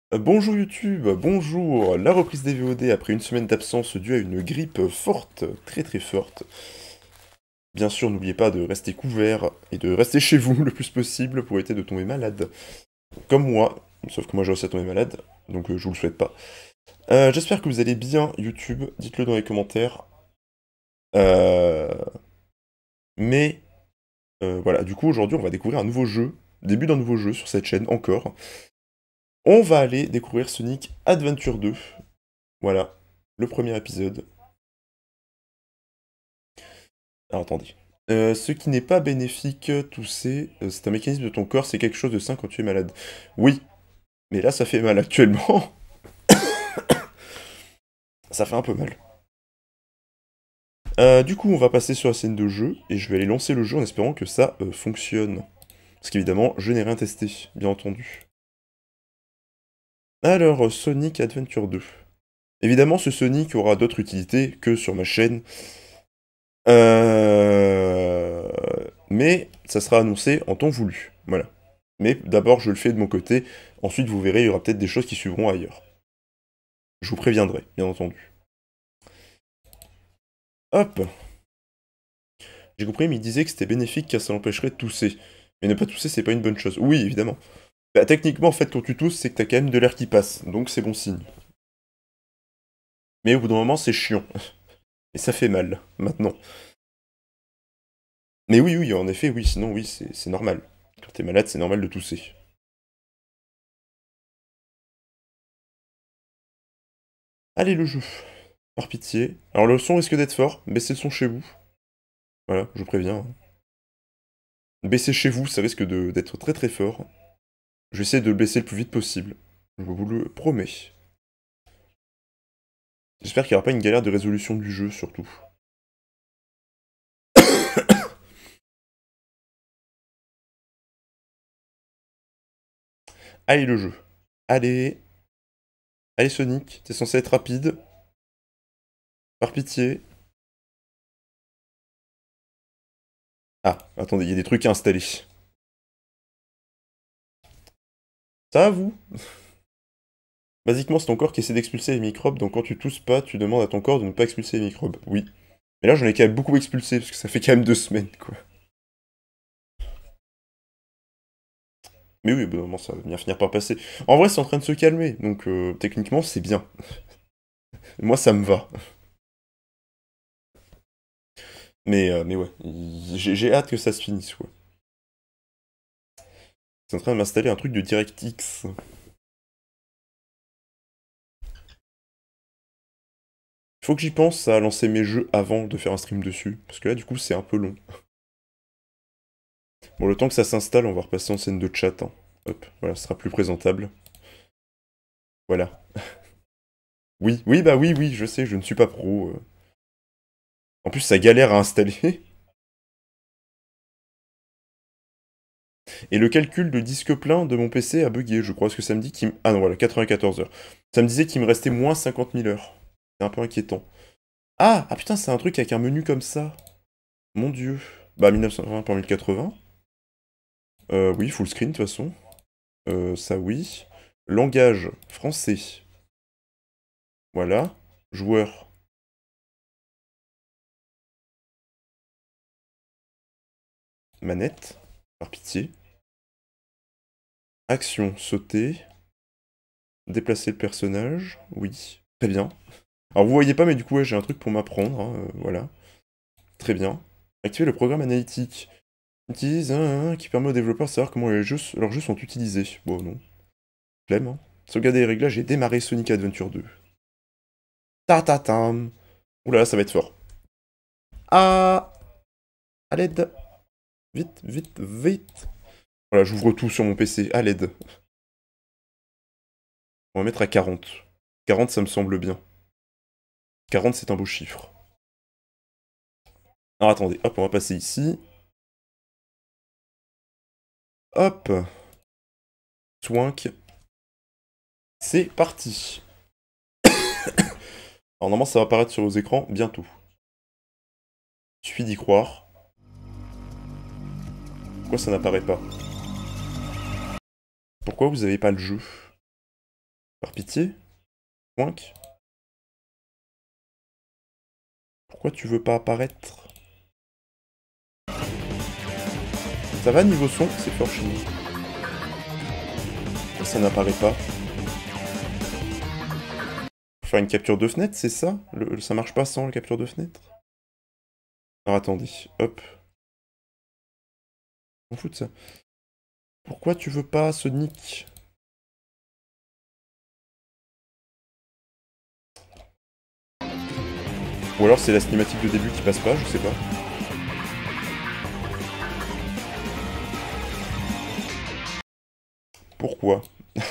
Bonjour YouTube, bonjour. La reprise des VOD après une semaine d'absence due à une grippe forte, très très forte. Bien sûr, n'oubliez pas de rester couvert et de rester chez vous le plus possible pour éviter de tomber malade. Comme moi, sauf que moi j'ai aussi à tomber malade, donc je vous le souhaite pas. J'espère que vous allez bien YouTube, dites-le dans les commentaires. Euh, Mais voilà, du coup aujourd'hui on va découvrir un nouveau jeu, début d'un nouveau jeu sur cette chaîne encore. On va aller découvrir Sonic Adventure 2. Voilà, le premier épisode. Alors attendez. Ce qui n'est pas bénéfique, tousser, c'est un mécanisme de ton corps, c'est quelque chose de sain quand tu es malade. Oui, mais là ça fait mal actuellement. Ça fait un peu mal. Du coup, on va passer sur la scène de jeu, et je vais aller lancer le jeu en espérant que ça fonctionne. Parce qu'évidemment, je n'ai rien testé, bien entendu. Alors, Sonic Adventure 2. Évidemment, ce Sonic aura d'autres utilités que sur ma chaîne. Euh, Mais ça sera annoncé en temps voulu. Voilà. Mais d'abord, je le fais de mon côté. Ensuite, vous verrez, il y aura peut-être des choses qui suivront ailleurs. Je vous préviendrai, bien entendu. Hop. J'ai compris, mais il disait que c'était bénéfique car ça l'empêcherait de tousser. Mais ne pas tousser, c'est pas une bonne chose. Oui, évidemment. Bah, techniquement, en fait, quand tu tousses, c'est que t'as quand même de l'air qui passe. Donc c'est bon signe. Mais au bout d'un moment, c'est chiant. Et ça fait mal, maintenant. Mais oui, oui, en effet, oui, sinon, oui, c'est normal. Quand t'es malade, c'est normal de tousser. Allez, le jeu. Par pitié. Alors, le son risque d'être fort. Baissez le son chez vous. Voilà, je vous préviens, hein. Baissez chez vous, ça risque d'être très très fort. Je vais essayer de le baisser le plus vite possible. Je vous le promets. J'espère qu'il n'y aura pas une galère de résolution du jeu, surtout. Allez, le jeu. Allez. Allez, Sonic, t'es censé être rapide. Par pitié. Ah, attendez, il y a des trucs à installer. Ça va, vous? Basiquement, c'est ton corps qui essaie d'expulser les microbes, donc quand tu tousses pas, tu demandes à ton corps de ne pas expulser les microbes. Oui. Mais là, j'en ai quand même beaucoup expulsé, parce que ça fait quand même 2 semaines, quoi. Mais oui, au bout d'un moment, ça va bien finir par passer. En vrai, c'est en train de se calmer, donc techniquement, c'est bien. Moi, ça me va. Mais ouais, j'ai hâte que ça se finisse, ouais. C'est en train de m'installer un truc de DirectX. Faut que j'y pense à lancer mes jeux avant de faire un stream dessus, parce que là, du coup, c'est un peu long. Bon, le temps que ça s'installe, on va repasser en scène de chat, hein. Hop, voilà, ce sera plus présentable. Voilà. Oui, oui, bah oui, oui, je sais, je ne suis pas pro. En plus, ça galère à installer. Et le calcul de disque plein de mon PC a bugué, je crois, parce que ça me dit qu'il me... Ah non, voilà, 94 heures. Ça me disait qu'il me restait moins 50 000 heures. C'est un peu inquiétant. Ah, ah putain, c'est un truc avec un menu comme ça. Mon dieu. Bah, 1920 par 1080. Oui, full screen, de toute façon. Ça, oui. Langage, français. Voilà. Joueur, manette. Par pitié. Action, sauter. Déplacer le personnage. Oui. Très bien. Alors, vous voyez pas, mais du coup, ouais, j'ai un truc pour m'apprendre, hein, voilà. Très bien. Activer le programme analytique. Utilise un qui permet aux développeurs de savoir comment leurs jeux sont utilisés. Bon, non. Flemme, hein. Sauvegarder les réglages et démarrer Sonic Adventure 2. Ta-ta-tam. Oula, ça va être fort. Ah! À l'aide. Vite, vite, vite. Voilà, j'ouvre tout sur mon PC. À l'aide. On va mettre à 40. 40, ça me semble bien. 40, c'est un beau chiffre. Alors attendez, hop, on va passer ici. Hop. Twink. C'est parti. Alors normalement, ça va apparaître sur vos écrans bientôt. Il suffit d'y croire. Pourquoi ça n'apparaît pas? Pourquoi vous avez pas le jeu? Par pitié. Poink. Pourquoi tu veux pas apparaître? Ça va niveau son? C'est fort chez nous. Ça n'apparaît pas. Faut faire une capture de fenêtre, c'est ça? Ça marche pas sans la capture de fenêtre? Alors attendez, hop. On fout de ça. Pourquoi tu veux pas, Sonic? Ou alors c'est la cinématique de début qui passe pas, je sais pas. Pourquoi?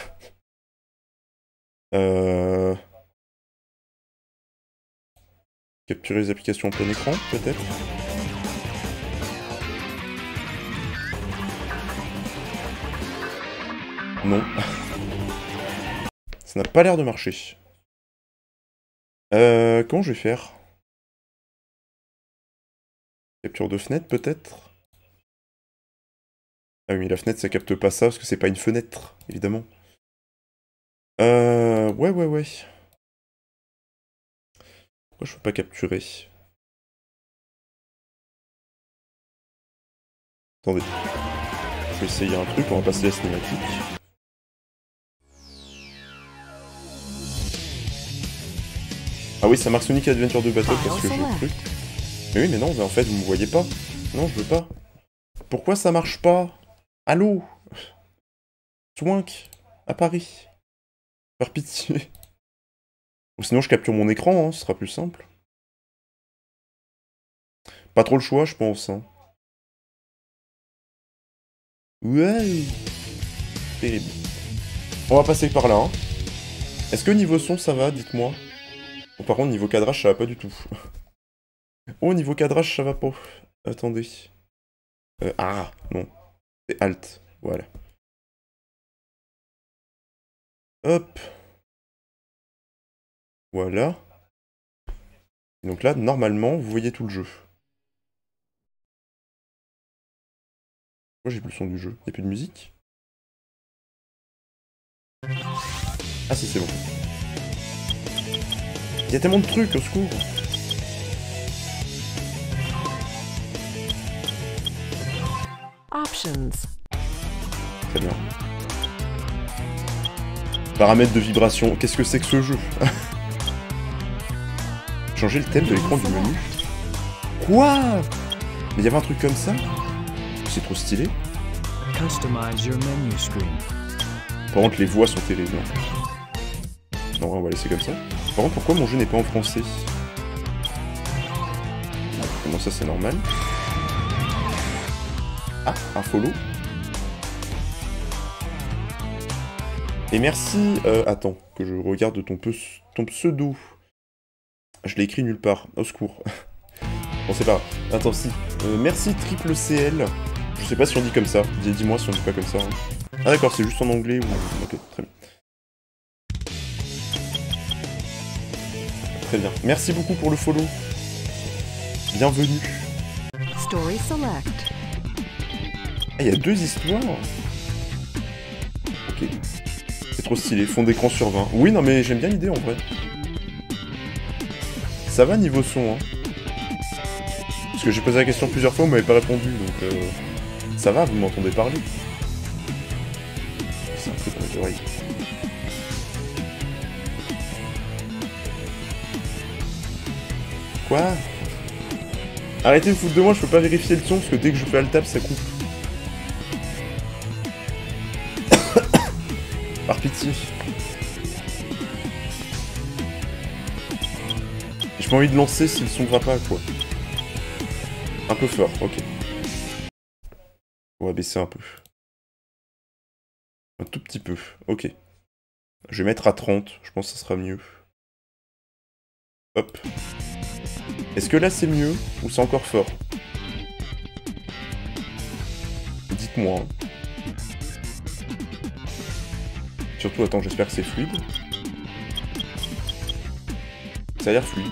Capturer les applications en plein écran, peut-être? Non. Ça n'a pas l'air de marcher. Comment je vais faire? Capture de fenêtre, peut-être? Ah oui, mais la fenêtre, ça capte pas ça, parce que c'est pas une fenêtre, évidemment. Ouais. Pourquoi je peux pas capturer? Attendez. Je vais essayer un truc, on va passer la cinématique. Ah oui, ça marque Sonic Adventure 2 Battle parce que je le truc. Mais oui, mais non, mais en fait, vous me voyez pas. Non, je veux pas. Pourquoi ça marche pas? Allô? Twink, à Paris. Par pitié. Ou sinon, je capture mon écran, hein, ce sera plus simple. Pas trop le choix, je pense. Hein. Ouais. Terrible. On va passer par là. Hein. Est-ce que niveau son, ça va? Dites-moi. Bon, par contre, niveau cadrage, ça va pas du tout. Oh, niveau cadrage, ça va pas. Attendez. Ah, non. C'est Alt. Voilà. Hop. Voilà. Et donc là, normalement, vous voyez tout le jeu. Moi, j'ai plus le son du jeu. Y'a plus de musique? Ah si, c'est bon. Il y a tellement de trucs, au secours. Options. Très bien. Paramètres de vibration. Qu'est-ce que c'est que ce jeu? Changer le thème de l'écran du menu. Quoi? Mais il y avait un truc comme ça? C'est trop stylé. Customize your menu screen. Par contre, les voix sont terribles. Non, on va laisser comme ça. Par contre, pourquoi mon jeu n'est pas en français? Non, ça c'est normal. Ah, un follow. Et merci... attends, que je regarde ton pseudo. Je l'ai écrit nulle part. Au secours. Bon, c'est pas grave. Attends, si. Merci Triple CL. Je sais pas si on dit comme ça. Dis-moi si on dit pas comme ça. Hein. Ah d'accord, c'est juste en anglais ou... Ok, très bien. Très bien. Merci beaucoup pour le follow. Bienvenue. Story select. Ah, il y a 2 histoires. Ok. C'est trop stylé. Fond d'écran sur 20. Oui, non mais j'aime bien l'idée en vrai. Ça va niveau son, hein. Parce que j'ai posé la question plusieurs fois, vous m'avez pas répondu, donc ça va, vous m'entendez parler. C'est un truc dans les oreilles. Quoi? Arrêtez de foutre de moi, je peux pas vérifier le son, parce que dès que je fais Alt Tab, ça coupe. Par pitié. J'ai pas envie de lancer si le son va pas, quoi. Un peu fort, ok. On va baisser un peu. Un tout petit peu, ok. Je vais mettre à 30, je pense que ça sera mieux. Hop. Est-ce que là c'est mieux ou c'est encore fort? Dites-moi. Hein. Surtout, attends, j'espère que c'est fluide. Ça a l'air fluide.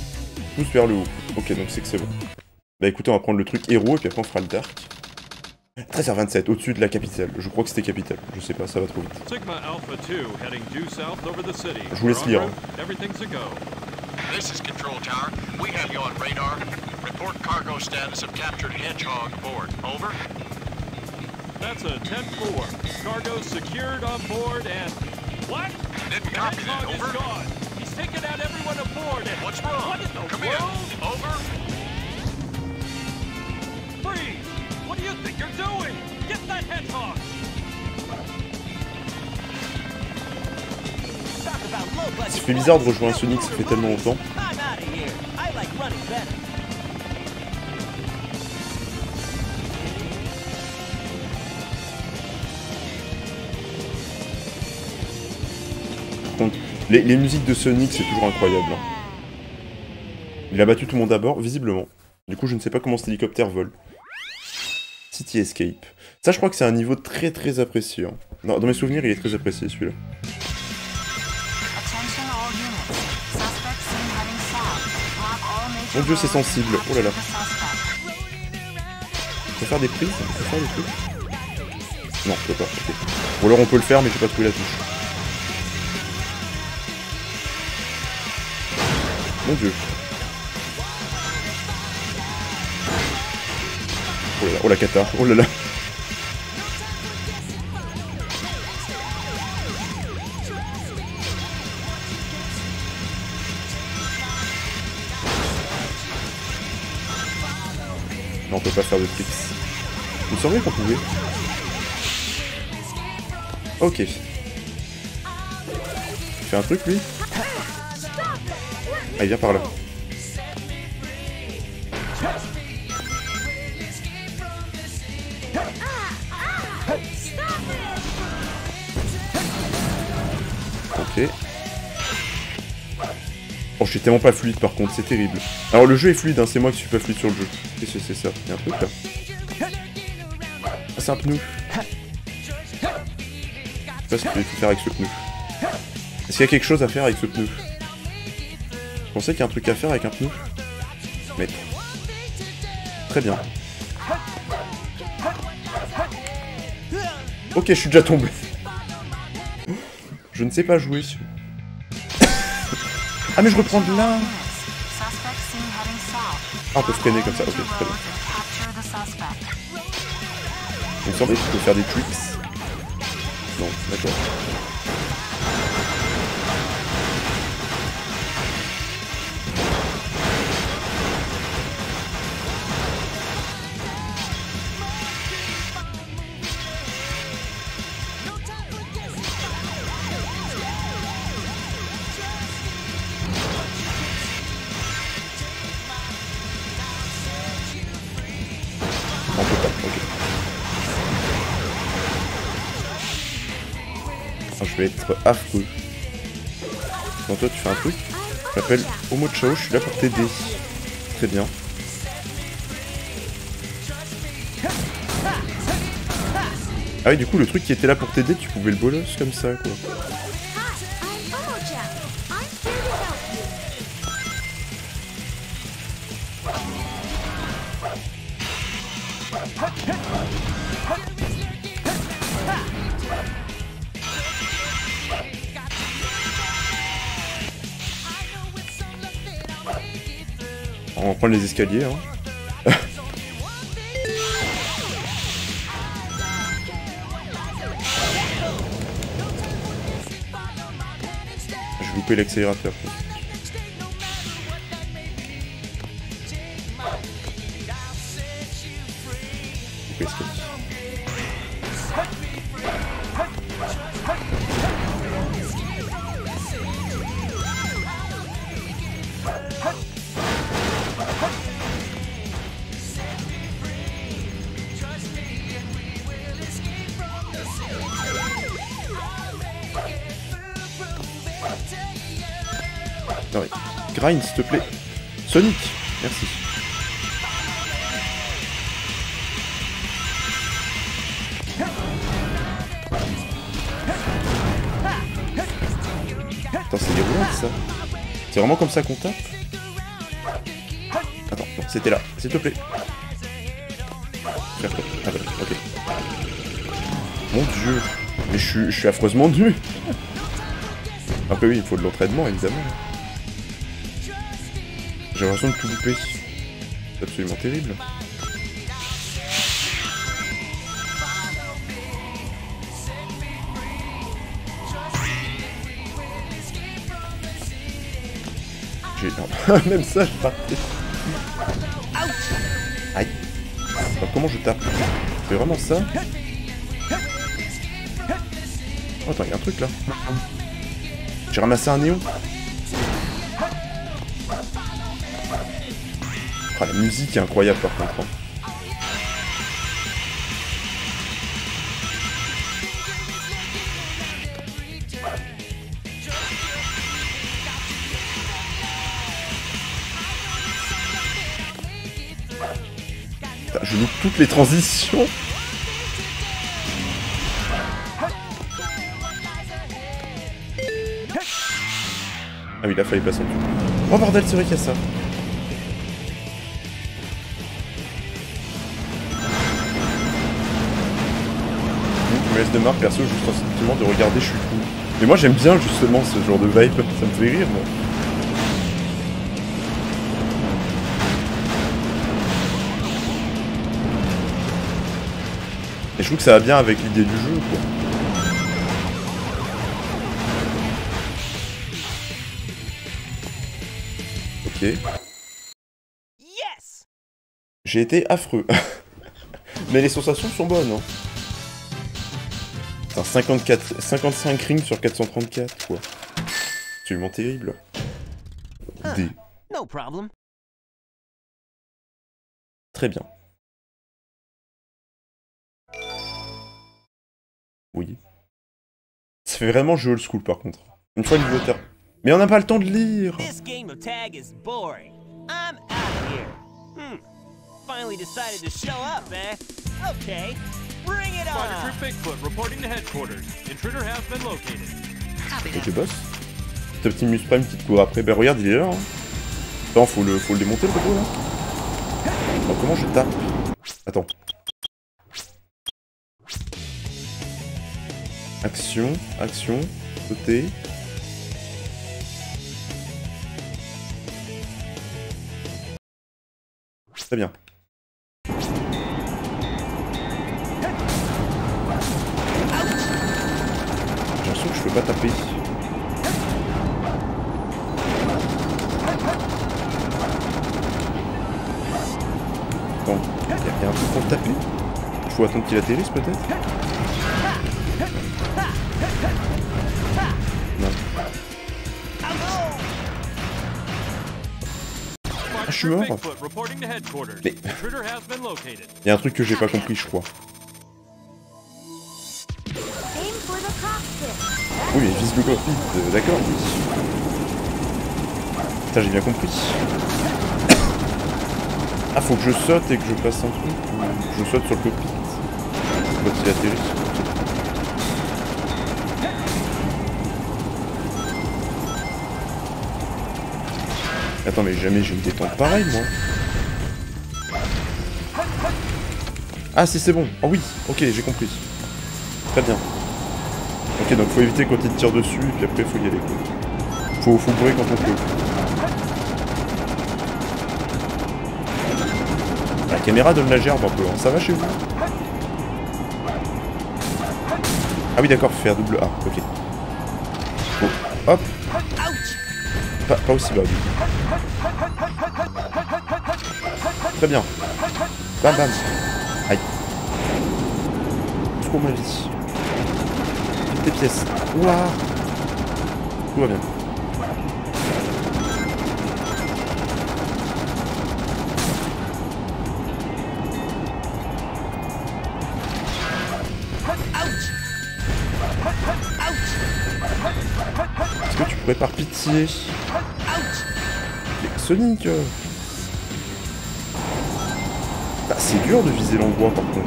Pousse vers le haut. Ok, donc c'est que c'est bon. Bah écoutez, on va prendre le truc héros et puis après on fera le dark. 13h27, au-dessus de la capitale. Je crois que c'était capitale. Je sais pas, ça va trop vite. Sigma Alpha 2 heading due south over the city. Je vous laisse lire. Everything's a go. This is Control Tower. We have you on radar. Report cargo status of captured Hedgehog aboard. Over. That's a 10-4. Cargo secured on board and... What? Didn't The copy that. Hedgehog is Over. gone. He's taken out everyone aboard and... What's wrong? What in the Come world? in. Over. Freeze! What do you think you're doing? Get that Hedgehog! Ça fait bizarre de rejoindre Sonic, ça fait tellement longtemps. Par contre, les musiques de Sonic, c'est toujours incroyable. Hein. Il a battu tout le monde à bord, visiblement. Du coup, je ne sais pas comment cet hélicoptère vole. City Escape. Ça, je crois que c'est un niveau très très apprécié. Hein. Dans mes souvenirs, il est très apprécié, celui-là. Mon dieu, c'est sensible. Oh là là. On peut faire des prises? On peut faire des trucs? Non, on peut pas. Ok. Ou alors on peut le faire, mais j'ai pas trouvé la touche. Mon dieu. Oh là là, oh la cata. Oh là là. Non, on peut pas faire de tricks. Il me semblait qu'on pouvait. Ok. Il fait un truc, lui? Ah, il vient par là. Ok. Oh, je suis tellement pas fluide par contre, c'est terrible. Alors le jeu est fluide, hein, c'est moi qui suis pas fluide sur le jeu. Qu'est-ce que c'est ça? Il y a un truc là. Ah, c'est un pneu. Je sais pas ce que je vais faire avec ce pneu. Est-ce qu'il y a quelque chose à faire avec ce pneu? Je pensais qu'il y a un truc à faire avec un pneu. Mais... Très bien. Ok, je suis déjà tombé. Je ne sais pas jouer. Ah mais je reprends de là. Ah, on peut freiner comme ça, ok, très bien. Il me semblait que je peux faire des tricks. Non, d'accord. On peut pas, ok. Ah, je vais être affreux. Quand toi tu fais un truc, je m'appelle Omo Chao, je suis là pour t'aider. Très bien. Ah oui, du coup, le truc qui était là pour t'aider, tu pouvais le bolos comme ça, quoi. On va prendre les escaliers, hein. Je vais louper l'accélérateur. Louper l'escalier. Non mais, grind s'il te plaît. Sonic, merci. Putain, c'est déroulant ça. C'est vraiment comme ça qu'on tape? Attends, non, c'était là, s'il te plaît. Ah bah, ok. Mon dieu. Mais je suis affreusement nul. Après oui, il faut de l'entraînement, évidemment. J'ai l'impression de tout louper. C'est absolument terrible. Même ça, je partais. Aïe. Alors, comment je tape? C'est vraiment ça? Oh, attends, il y a un truc là. J'ai ramassé un néon. Oh, la musique est incroyable par contre. Hein. Putain, je loupe toutes les transitions. Ah oui, là, fallait passer en dessous. Oh bordel, c'est vrai qu'il y a ça. Je me laisse de marque perso juste instinctivement de regarder, je suis fou. Mais moi j'aime bien justement ce genre de vibe, ça me fait rire moi. Et je trouve que ça va bien avec l'idée du jeu quoi. Ok. Yes. J'ai été affreux. Mais les sensations sont bonnes hein. Putain, 55 rings sur 434, quoi. Absolument terrible. D. No problem. Très bien. Oui. Ça fait vraiment jeu old school, par contre. Une fois le niveau terme. Mais on n'a pas le temps de lire. This game of tag is boring. I'm out of here. Finally decided to show up, eh? Okay. Bring it Squadron on! Troop Bigfoot reporting to headquarters. Intruder has been located. Ok, boss. Petit Optimus Prime qui te court après. Ben regarde, il est là. Hein. Attends, faut le démonter le robot là. Alors, comment je tape? Attends. Action, action, sauter. Très bien. J'ai l'impression que je peux pas taper. Attends, y a un truc pour taper? Il faut attendre qu'il atterrisse peut-être? Non. Ah, je suis mort. Mais... Il y a un truc que j'ai pas compris, je crois. Oui, mais vise le cockpit, d'accord, oui. Putain, j'ai bien compris. Ah, faut que je saute et que je passe un truc, ou je saute sur le cockpit. Quand il atterrit. Attends, mais jamais j'ai une détente pareille, moi. Ah, si, c'est bon. Oh oui, ok, j'ai compris. Très bien. Ok, donc faut éviter quand il te tire dessus, et puis après faut y aller. Faut bourrer quand on peut. La caméra donne la gerbe un peu, hein. Ça va chez vous? Ah oui d'accord, faire double A, ok. Bon, hop. Pas aussi bas du coup. Très bien. Bam bam. Aïe. Trop ma vie. Tes pièces. Ouah. Tout va bien. Est-ce que tu pourrais par pitié... Sonic bah, c'est dur de viser l'endroit par contre.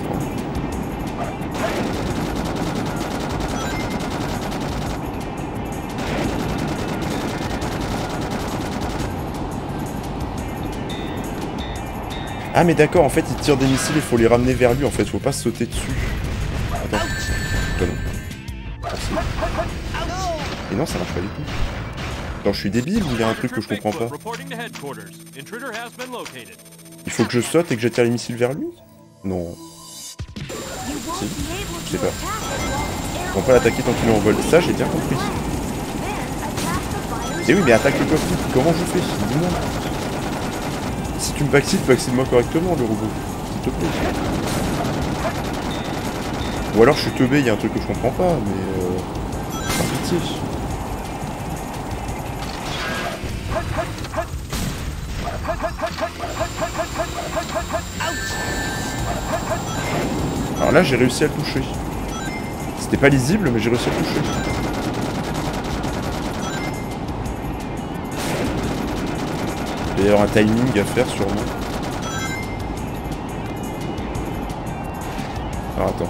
Ah mais d'accord, en fait il tire des missiles, il faut les ramener vers lui en fait, faut pas sauter dessus. Attends. Et non, ça marche pas du tout. Attends, je suis débile ou il y a un truc que je comprends pas? Reporting to headquarters. Intruder has been located. Il faut que je saute et que j'attire les missiles vers lui? Non. Si, je sais pas. On peut l'attaquer tant qu'il est en vol. Ça, j'ai bien compris. Et oui, mais attaque le coffre. Comment je fais? Dis-moi. Si tu me vaccine-moi correctement, le robot. S'il te plaît. Ou alors je suis teubé, il y a un truc que je comprends pas, mais par pitié. Alors là, j'ai réussi à le toucher. C'était pas lisible, mais j'ai réussi à le toucher. Il y a d'ailleurs un timing à faire sûrement. Alors attends.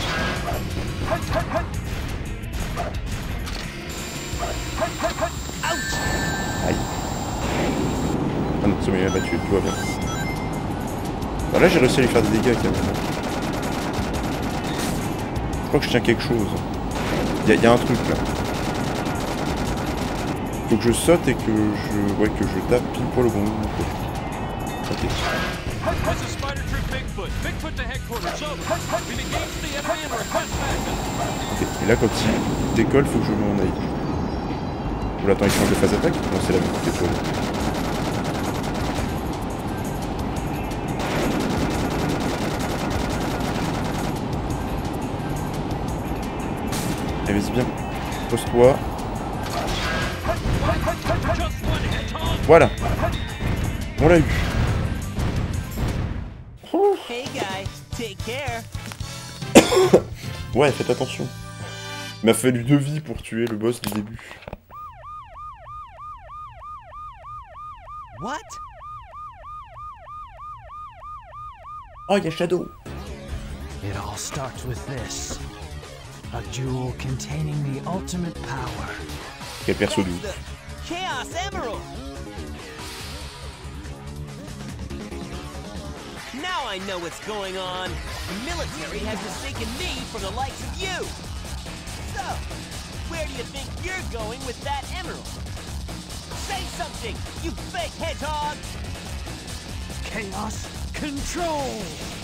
Aïe. Ah non, ça m'a battu, tout va bien. Alors là, j'ai réussi à lui faire des dégâts quand même. Je crois que je tiens quelque chose. Il y a un truc là. Faut que je saute et que je tape pile poil au bon moment. Ok. This is Spider Troop Bigfoot. Bigfoot to headquarters. Over. We've engaged the enemy and request backup. Ok. Et là, quand il décolle, faut que je m'en aille. Oula, attends, il change de phase d'attaque? Non, c'est la même étoile. Allez, vas-y, bien. Pose-toi. Voilà. On l'a eu. Hey guy, take care. Ouais, faites attention. Il m'a fallu 2 vies pour tuer le boss du début. What? Oh, il y a Shadow. It all starts with this. A jewel containing the ultimate power. Quel perso doux. The Chaos Emerald. Now I know what's going on. The military has mistaken me for the likes of you. So, where do you think you're going with that emerald? Say something, you fake hedgehog! Chaos control!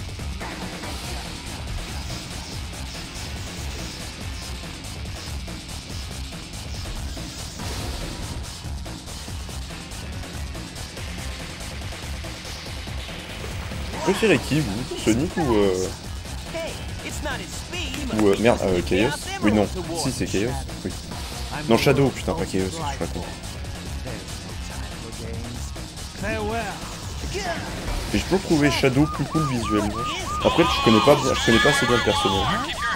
Vous préférez qui, vous? Sonic ou Hey, it's not his speed. merde, Chaos? Oui, non. Si, c'est Chaos. Oui. Non, Shadow, putain, pas Chaos, je suis pas con. Et je peux trouver Shadow plus cool visuellement. Après, je connais pas assez bien le personnage.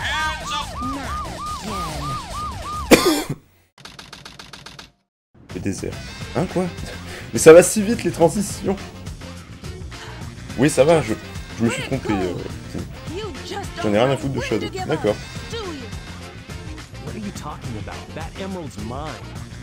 Le désert. Hein, quoi? Mais ça va si vite, les transitions! Oui, ça va, je me suis trompé. J'en ai rien à foutre de Shadow. D'accord. What are you talking about? That emerald's mine.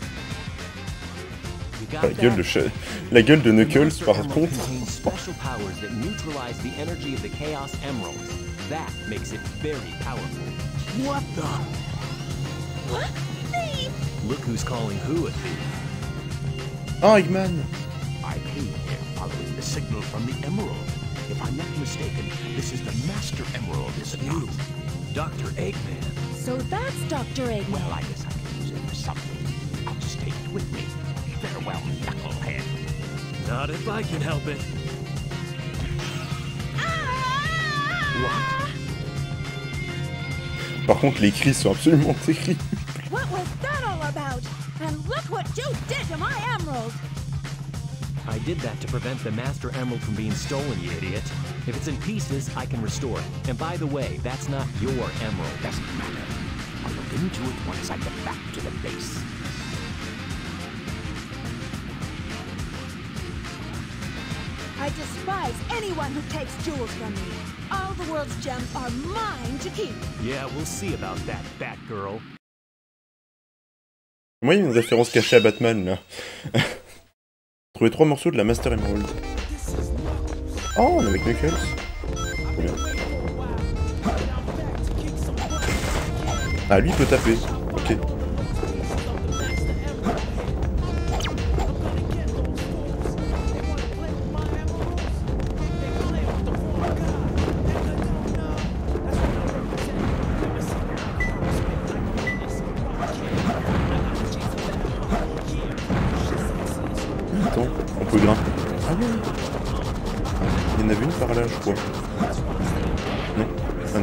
You got La gueule de Knuckles, par contre. special powers that neutralize the energy of the Chaos Emeralds. That makes it very powerful. What the? What? Thief! Look who's calling who a thief. Oh, Eggman! I came here following the signal from the Emerald. If I'm not mistaken, this is the Master Emerald, is it not? Dr. Eggman. So that's Dr. Eggman. Well, I guess I can use it for something. I'll just take it with me. Farewell, knucklehead. Not if I can help it. Par contre, les cris sont absolument terribles. What was that all about? And look what you did to my emerald! I did that to prevent the Master Emerald from being stolen, you idiot. If it's in pieces, I can restore it. And by the way, that's not your emerald. Doesn't matter. I'll look into it once I get back to the base. I despise anyone who takes jewels from me. All the world's gems are mine to keep. Yeah, we'll see about that, Batgirl. Moi, il y a une référence cachée à Batman, là. Trouver 3 morceaux de la Master Emerald. Oh, on est avec Knuckles. Trop bien. Ah, lui, il peut taper. Ok. temps. On peut grimper. Ah ouais. Il y en avait une par là, je crois. Non. Ah non.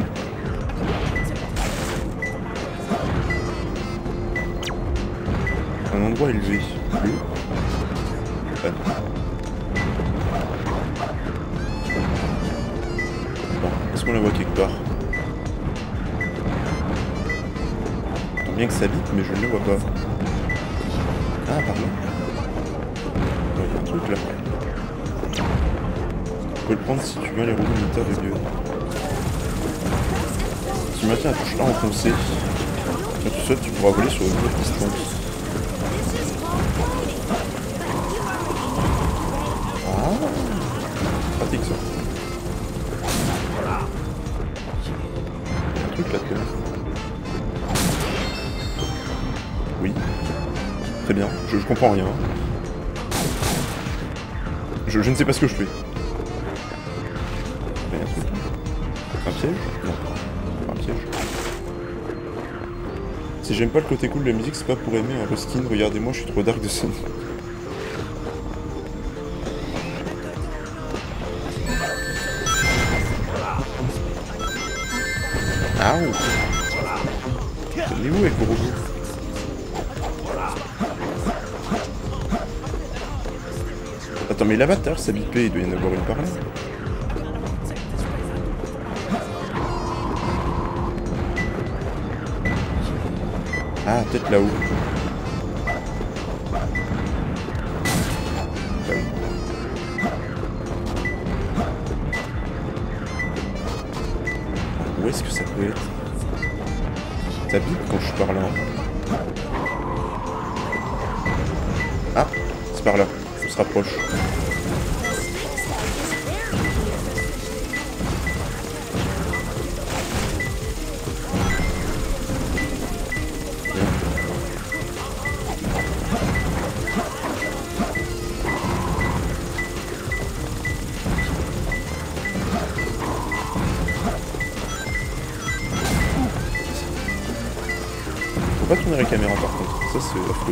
Un endroit élevé. Bleu. Ah non. Bon, est-ce qu'on la voit quelque part? J'entends bien que ça bite, mais je ne le vois pas. Ah, pardon. Il y a un truc là. Tu peux le prendre si tu veux, les roues militaires de gueule. Si tu maintiens la touche A enfoncée, quand tu sautes, tu pourras voler sur une autre distance. Ah, pratique ça. Un truc là-dedans. Oui. Très bien, je comprends rien. Je ne sais pas ce que je fais. Mais un truc. Un piège? Non. Un piège. Si j'aime pas le côté cool de la musique, c'est pas pour aimer un reskin. Regardez-moi, je suis trop dark de son. Ah oh. Il est où avec vos robots? Attends, mais l'avatar, ça bipait, il doit y en avoir une par là. Ah, peut-être là-haut. Là-haut. Où est-ce que ça peut être? Ça bip quand je suis par là. Ah, c'est par là. On se rapproche. Faut pas tourner la caméra par contre, ça c'est affreux.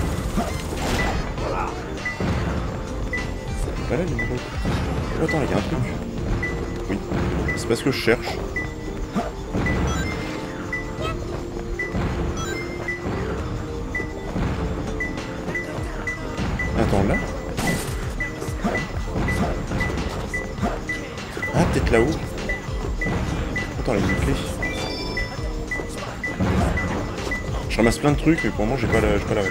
Voilà les numéros. Oh, attends, il y a un truc. Oui, c'est parce que je cherche. Attends, là. Ah, peut-être là-haut. Attends, il y a une clé. Je ramasse plein de trucs, mais pour le moment, j'ai pas la ref.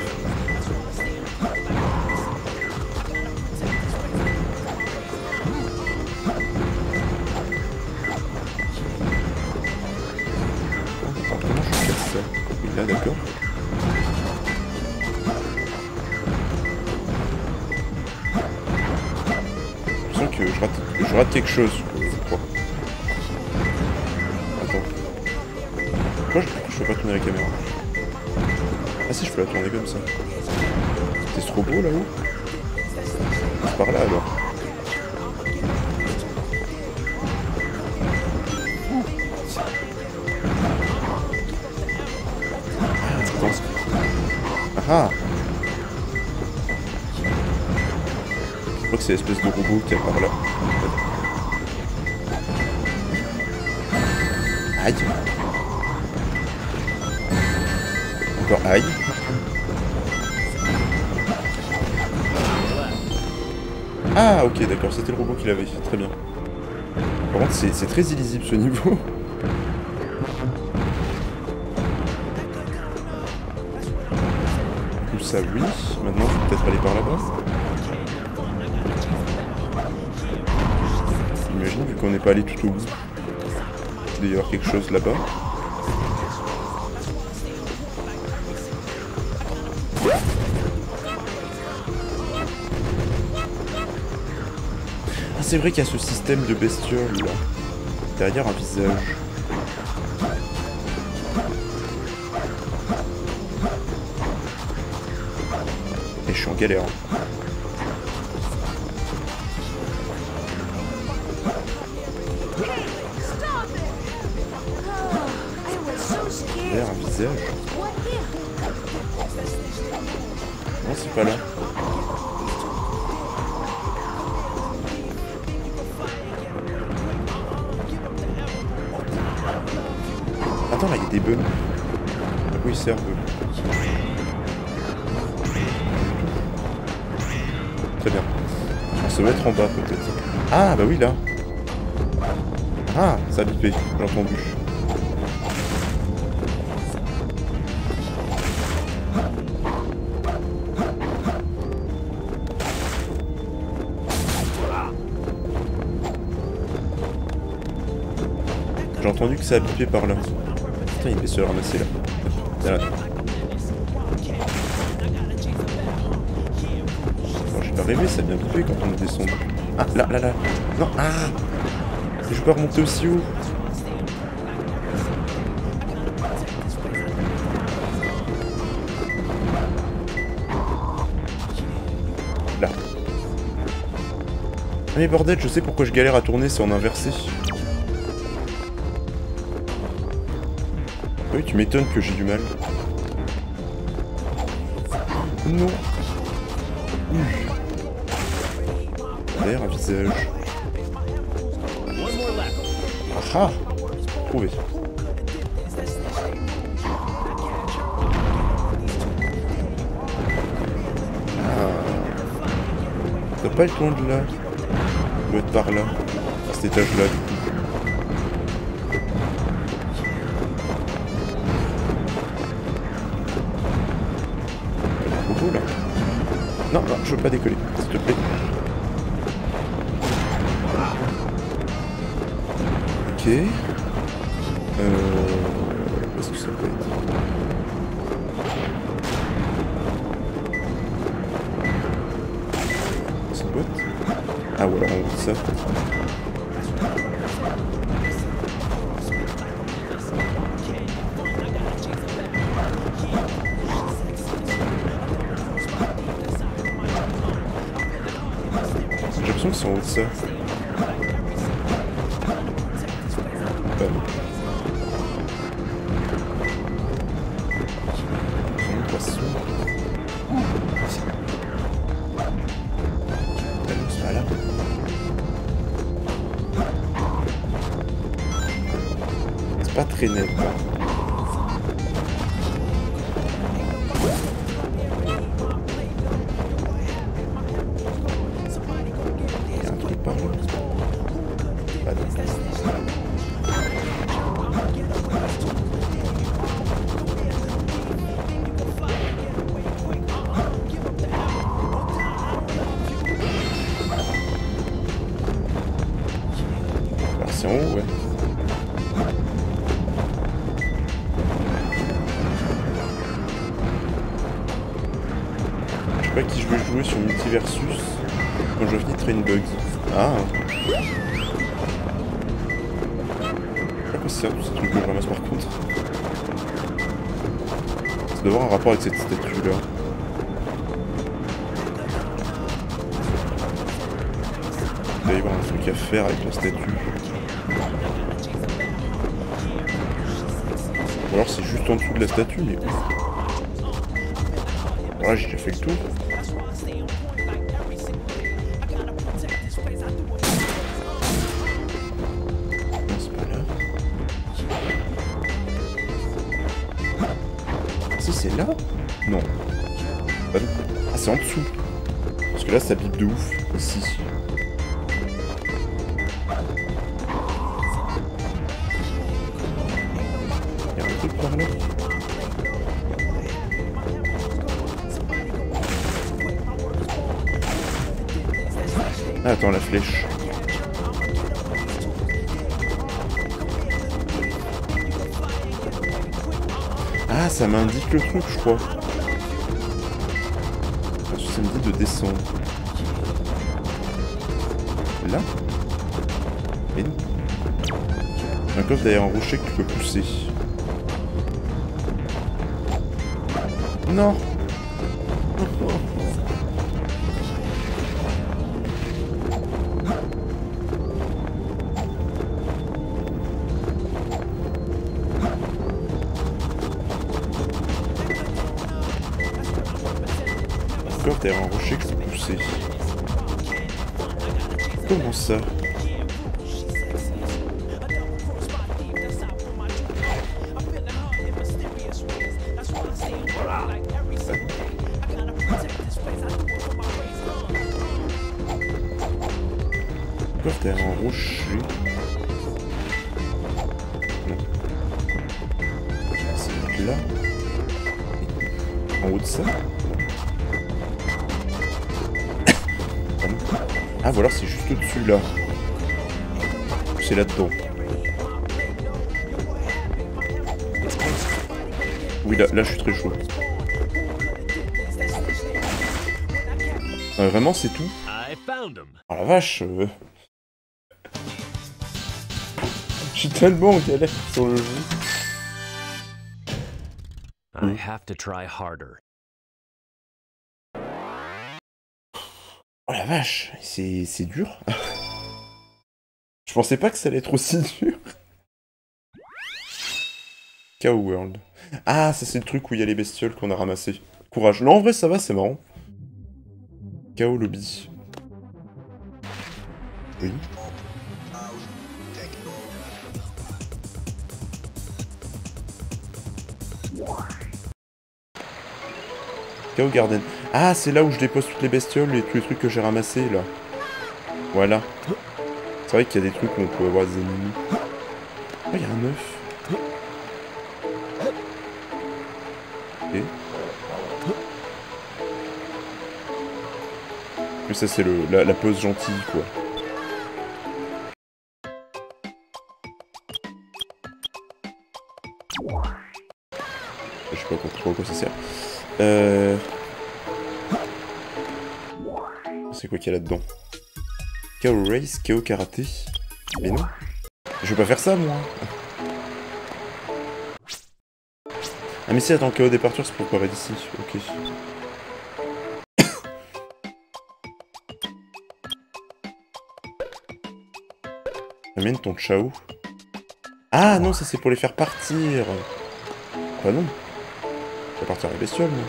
Comment je casse ça? Oui, là, d'accord. Je sens que je rate quelque chose, je crois. Attends. Pourquoi je peux pas tourner la caméra? Ah si, je peux la tourner comme ça. C'est ce robot là-haut? C'est par là alors. Ah! Je crois que c'est l'espèce de robot qui est par là. Aïe! Encore aïe! Ah ok, d'accord, c'était le robot qui l'avait, très bien. Par contre, c'est très illisible ce niveau. Tout ça, oui. Maintenant, je vais peut-être aller par là-bas. J'imagine, vu qu'on n'est pas allé tout au bout. Il doit y avoir quelque chose là-bas. Ah, c'est vrai qu'il y a ce système de bestiole là. Derrière un visage. Et je suis en galère. Derrière un visage. Non, c'est pas là. conserve. Très bien. On va se mettre en bas peut-être. Ah bah oui là. Ah, ça a bipé, j'ai entendu. J'ai entendu que ça a bipé par là. Putain, il va se le ramasser là. Là. Oh, j'ai pas rêvé, ça a bien bipé quand on est descendu. Ah, là. Non, ah! Je peux remonter aussi haut. Là. Ah mais bordel, je sais pourquoi je galère à tourner, c'est en inversé. Oui, tu m'étonnes que j'ai du mal. Non. D'ailleurs, un visage. Ah, trouvé. Ah. T'as pas le temps de là. Il doit être par là. À cet étage-là, du coup. Là. Non, je veux pas décoller, s'il te plaît. Ok. Où est-ce que ça peut être? C'est boîte? Ah, ou alors on ouvre ça. J'ai l'impression qu'ils sont en haut de ça. Poisson. C'est pas là. C'est pas très net. C'est en haut, ouais. Je sais pas qui je vais jouer sur Multiversus quand je finis Train Bugs. Ah. Je sais pas quoi c'est tous ces trucs que je ramasse par contre. Ça doit avoir un rapport avec cette statue là. Il doit y avoir un truc à faire avec la statue. Ou alors c'est juste en dessous de la statue, mais... Voilà, j'ai déjà fait le tour. Non, c'est pas là. Ah si, c'est là? Non. Bah non. Ah, c'est en dessous. Parce que là, ça bip de ouf, ici. Par là. Ah, attends, la flèche. Ah, ça m'indique le truc, je crois. Parce que ça me dit de descendre. Là? Et non. Un coffre derrière un rocher que tu peux pousser. Non. Encore derrière un rocher que je peux pousser. Comment ça? peur derrière un rocher. Non. C'est là. En haut de ça. Ah non. Ah voilà, c'est juste au-dessus là. C'est là-dedans. Oui, là je suis très chaud. Vraiment, c'est tout? Oh la vache Je suis tellement en galère sur le jeu. I have to try harder. Oh la vache, c'est dur. Je pensais pas que ça allait être aussi dur. Chaos World. Ah, ça c'est le truc où il y a les bestioles qu'on a ramassées. Courage. Non, en vrai, ça va, c'est marrant. Chaos Lobby. Oui. Chaos Garden. Ah, c'est là où je dépose toutes les bestioles et tous les trucs que j'ai ramassés, là. Voilà. C'est vrai qu'il y a des trucs où on peut avoir des ennemis. Oh, il y a un œuf. Ok. Mais ça, c'est la pose gentille, quoi. Je sais pas trop à quoi ça sert. C'est quoi qu'il y a là-dedans? Chaos Race, Chaos Karaté. Mais non. Je vais pas faire ça, moi. Ah mais si, attends, Chaos Departure, c'est pour paraître d'ici. Ok. Amène ton Chao. Ah non, ça c'est pour les faire partir. Bah non. Je vais partir à la bestiole, moi.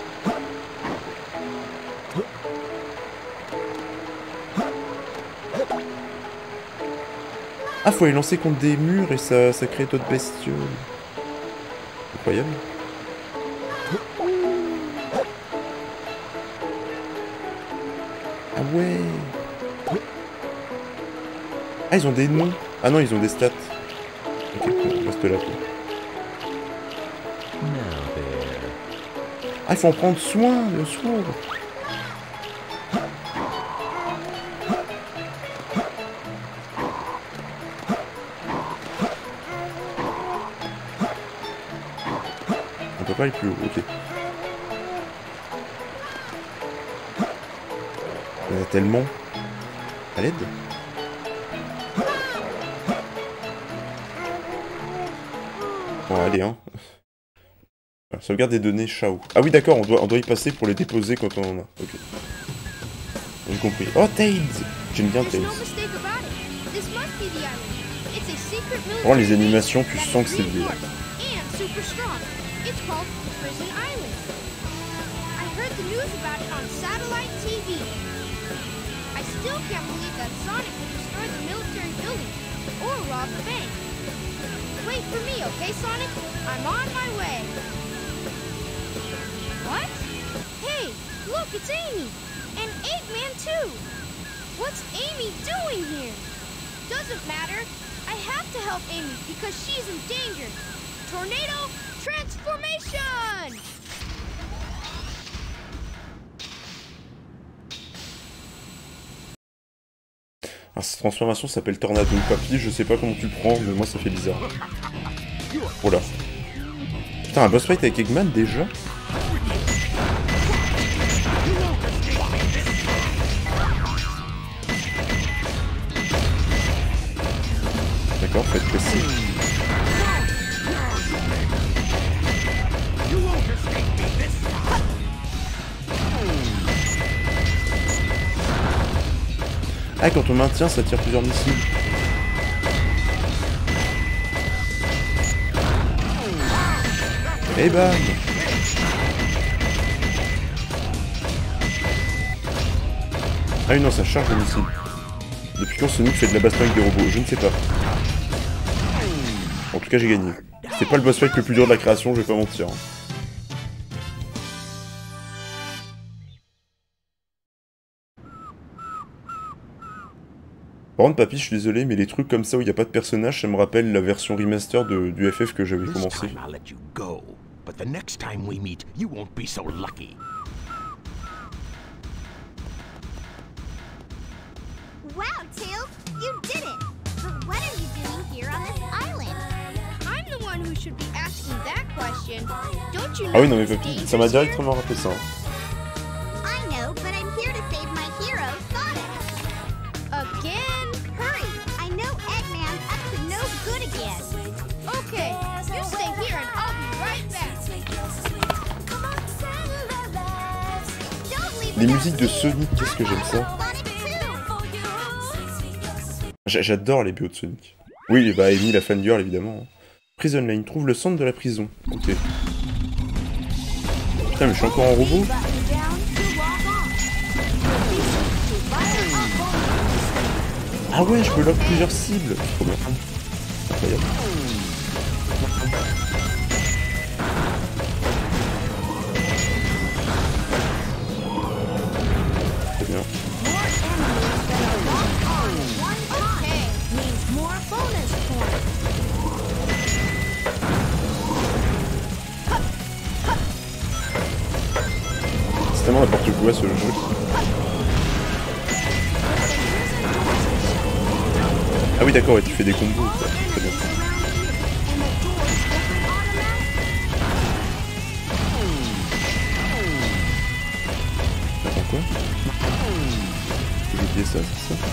Ah, faut les lancer contre des murs et ça crée d'autres bestioles. Incroyable. Ah ouais. Ah, ils ont des noms. Ah non, ils ont des stats. Ok, on reste là. Ah, il faut en prendre soin, bien sûr. On peut pas aller plus haut, ok. Il y en a tellement. À l'aide. Bon, allez, hein. Sauvegarde des données Chao. Ah oui, d'accord, on doit y passer pour les déposer quand on en a. Ok. J'ai compris. Oh, Tails! J'aime bien Tails. Oh, les animations, tu sens que c'est vieux. Wait for me, okay, Sonic? I'm on my way. What? Hey, look, it's Amy! And Eggman, too! What's Amy doing here? Doesn't matter. I have to help Amy because she's in danger. Tornado transformation! Alors cette transformation s'appelle Tornado. Papy, je sais pas comment tu le prends, mais moi ça fait bizarre. Oh là. Putain, un boss fight avec Eggman déjà? D'accord, faut être précis. Ah, quand on maintient, ça tire plusieurs missiles. Et bam! Ah oui, non, ça charge le missile. Depuis quand Sonic fait de la baston avec des robots? Je ne sais pas. En tout cas, j'ai gagné. C'est pas le boss fight le plus dur de la création, je vais pas mentir. Par contre, papy, je suis désolé, mais les trucs comme ça où il n'y a pas de personnage, ça me rappelle la version remaster du FF que j'avais This commencé. time I'll let you go, but the next time we meet, you won't be so lucky. Wow, Tails, you did it! But what are you doing here on this island? I'm the one who should be asking that question. Don't you know? Ah oui, non mais it's papy, ça m'a dangerous here? directement rappelé ça. Hein. I know, but I'm here to save my hero, Sonic. Again? Hurry! I know Eggman's up to no good again. Okay, you stay here and I'll be right back. Don't leave Les without musiques de me. Sonic, qu'est-ce que j'aime ça. Sonic too. J'adore les BO de Sonic. Oui, bah Amy la fangirl évidemment. Prison Lane, trouve le centre de la prison. Ok. Putain mais je suis encore en robot. Ah ouais, je peux lock plusieurs cibles. Trop bien. Incroyable. Très bien. Okay, means more bonus points. C'est tellement n'importe quoi ce jeu. Ah oui d'accord, ouais, tu fais des combos. Quoi. Très bien. Attends quoi? J'ai oublié ça, c'est ça?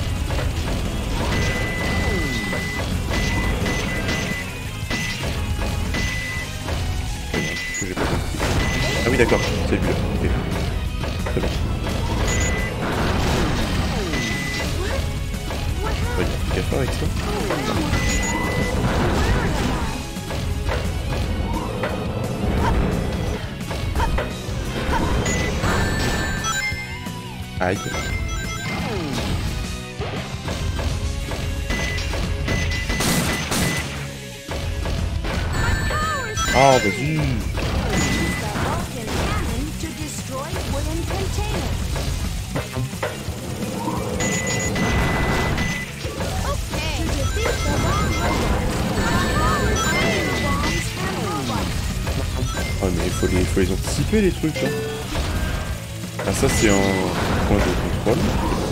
Très bien, que j'ai pas compris. Ah oui d'accord, c'est lui là. Ok. Très bien. Ouais, y'a un truc à faire avec ça. Aïe. Ah, vas-y. Oh mais il faut les anticiper les trucs hein. Ah ça c'est un point de contrôle.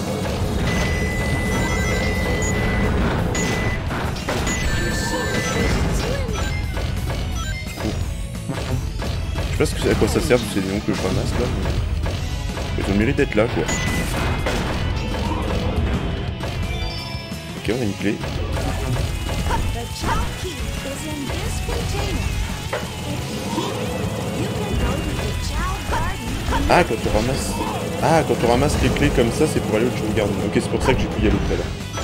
Je sais pas à quoi ça sert tous ces néons que je ramasse là. Mais... ils ont mérité d'être là quoi. Ok on a une clé. Ah quand on ramasse. Ah quand on ramasse les clés comme ça c'est pour aller au Chow Garden. Ok c'est pour ça que j'ai pu y aller tout à l'heure.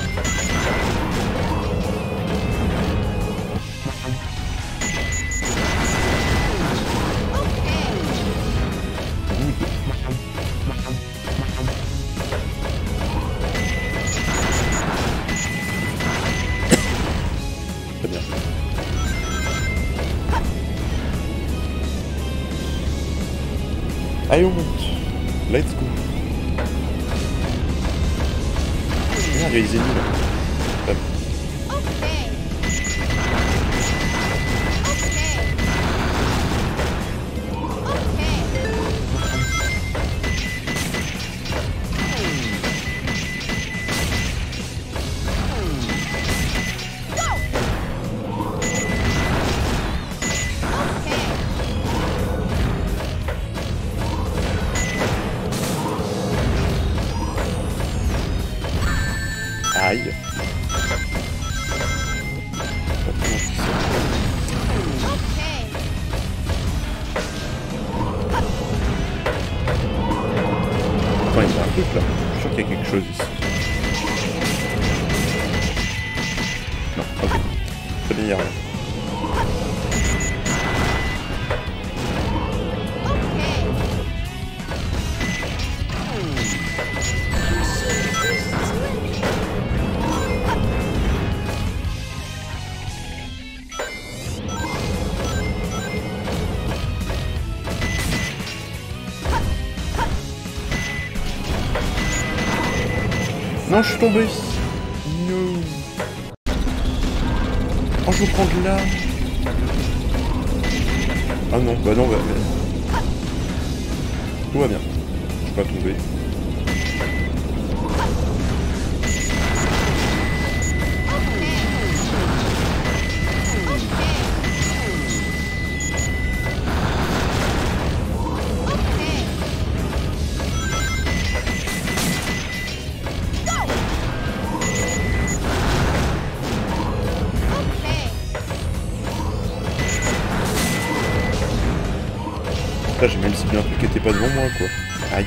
Très bien. Allez on monte. Let's go. Regarde il y a les ennemis là. Hop. Aïe. Attends, il y a un truc là. Je suis sûr qu'il y a quelque chose ici. Non, ok. Très bien, il y a rien. Non, je suis tombé. je prends de là. Ah non, bah non, bah... Tout va bien. Je vais pas tomber. J'ai même ciblé un truc qui était pas devant moi, quoi. Aïe.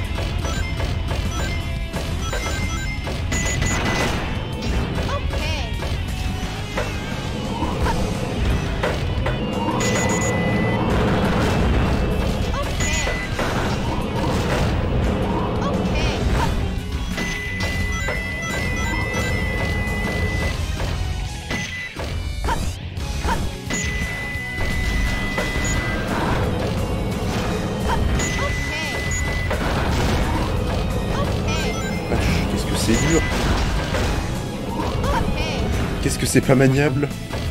C'est dur. Qu'est-ce que c'est pas maniable?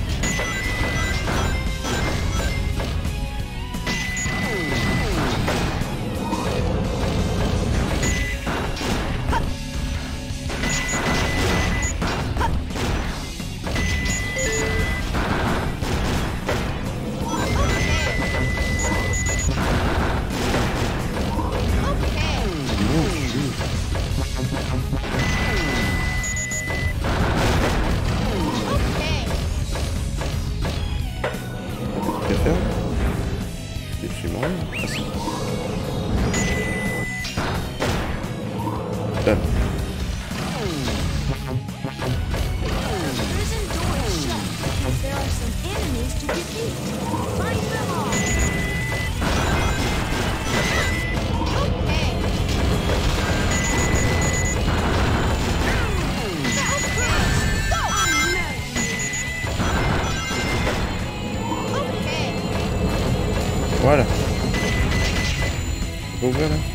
Voilà. On va ouvrir là.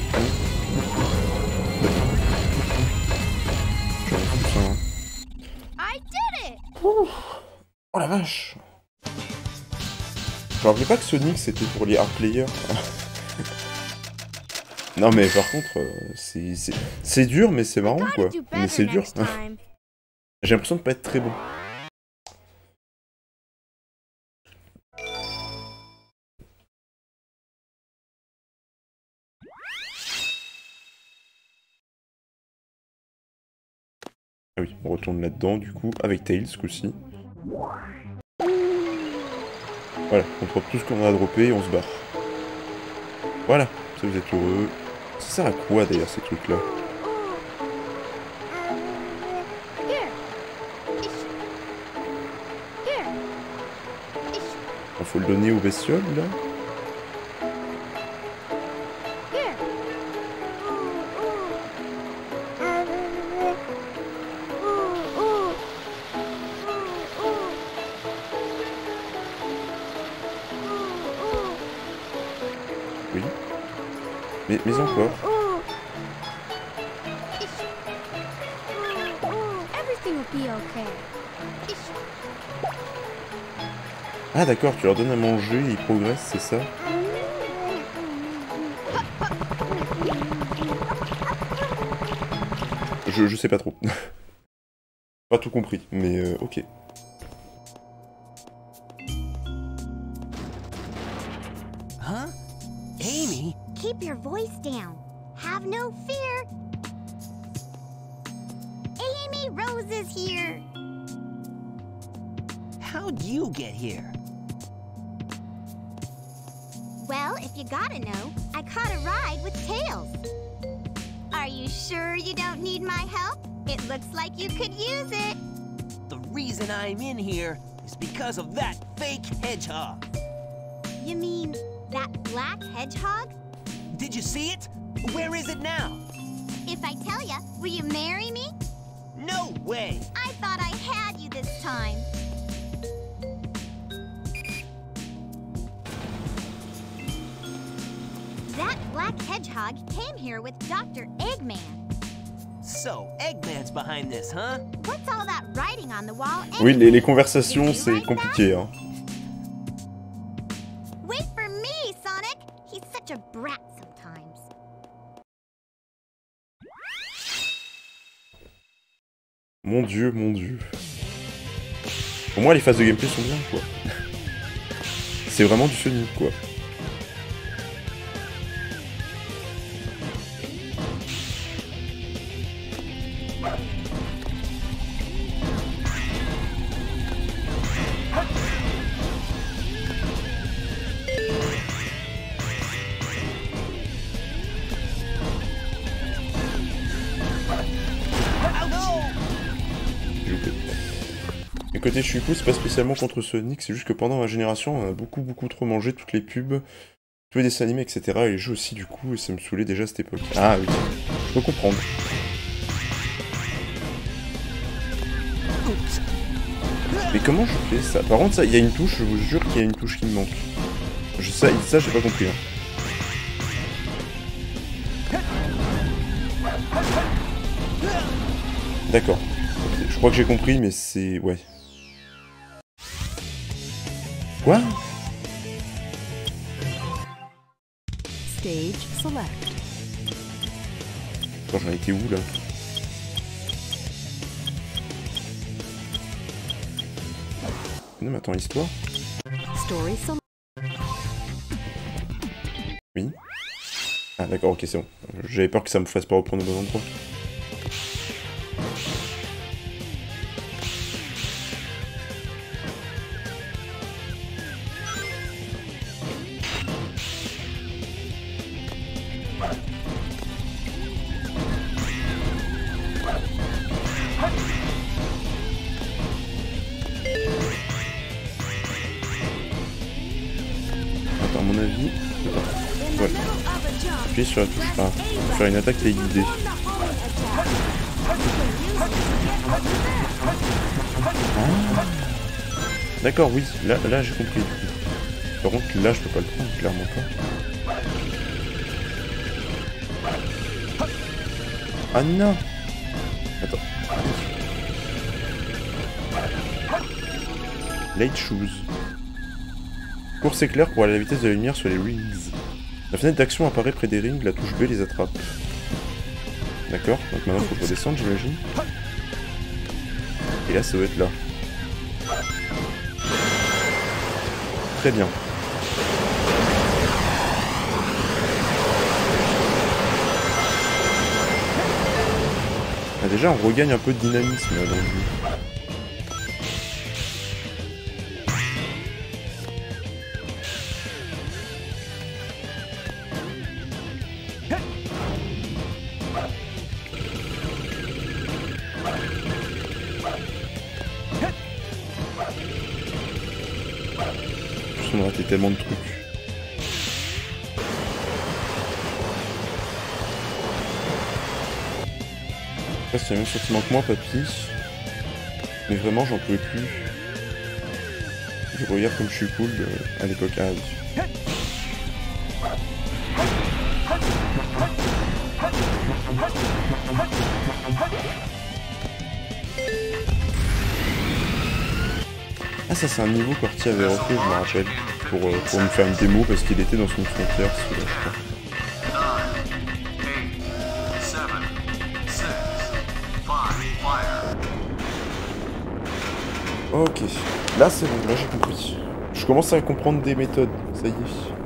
Oh la vache. Je me rappelais pas que Sonic c'était pour les hard players. Non mais par contre, c'est dur mais c'est marrant quoi. Mais c'est dur. J'ai l'impression de pas être très bon. Ah oui, on retourne là-dedans du coup, avec Tails ce coup-ci. Voilà, on drop tout ce qu'on a à dropper et on se barre. Voilà, ça vous êtes heureux. Ça sert à quoi d'ailleurs ces trucs-là? Faut le donner aux bestioles là? Oui. Mais encore. Ah d'accord, tu leur donnes à manger et ils progressent, c'est ça? Je sais pas trop. Pas tout compris, mais ok. Huh? Amy? Keep your voice down. Have no fear. Amy Rose is here. How'd you get here? Well, if you gotta know, I caught a ride with Tails. Are you sure you don't need my help? It looks like you could use it. The reason I'm in here is because of that fake hedgehog. You mean that black hedgehog? Did you see it? Where is it now? If I tell ya, will you marry me? No way! I thought I had you this time. That black hedgehog came here with Dr. Eggman. So, Eggman's behind this, huh? What's all that writing on the wall? Oui, les conversations, c'est compliqué, hein. Wait for me, Sonic. He's such a brat sometimes. Mon dieu, mon dieu. Pour moi, les phases de gameplay sont bien, quoi. C'est vraiment du Sonic, quoi. Et côté Chuikou, c'est pas spécialement contre Sonic, c'est juste que pendant ma génération, on a beaucoup trop mangé toutes les pubs, tous les dessins animés, etc. Et les jeux aussi, du coup, et ça me saoulait déjà à cette époque. Ah oui, je peux comprendre. Mais comment je fais ça? Par contre, ça, il y a une touche, je vous jure qu'il y a une touche qui me manque. Ça j'ai pas compris. Hein. D'accord. Okay, je crois que j'ai compris, mais c'est... ouais. Quoi? Stage select. Attends, j'en étais où, là? Non, mais attends, histoire? Story select. Oui. Ah, d'accord, ok, c'est bon. J'avais peur que ça me fasse pas reprendre au bon endroit. À mon avis, voilà. Appuyez sur la touche A pour faire une attaque téléguidée. Ah. D'accord, oui, là j'ai compris. Par contre, là je peux pas le prendre, clairement pas. Ah non! Attends. Late shoes. Course éclair pour aller à la vitesse de la lumière sur les rings. La fenêtre d'action apparaît près des rings, la touche B les attrape. D'accord, donc maintenant faut que je redescende, j'imagine. Et là ça doit être là. Très bien. Ah, déjà on regagne un peu de dynamisme là, dans le jeu. On a raté tellement de trucs. Après c'est le même sentiment que moi, papy. Mais vraiment j'en pouvais plus. Je regarde comme je suis cool à l'époque. Ah oui. Ah ça c'est un niveau qu'Orty avait refait, je me rappelle, pour nous faire une démo parce qu'il était dans son frontière, celui-là je crois. Ok, là c'est bon, là j'ai compris. Je commence à comprendre des méthodes, ça y est.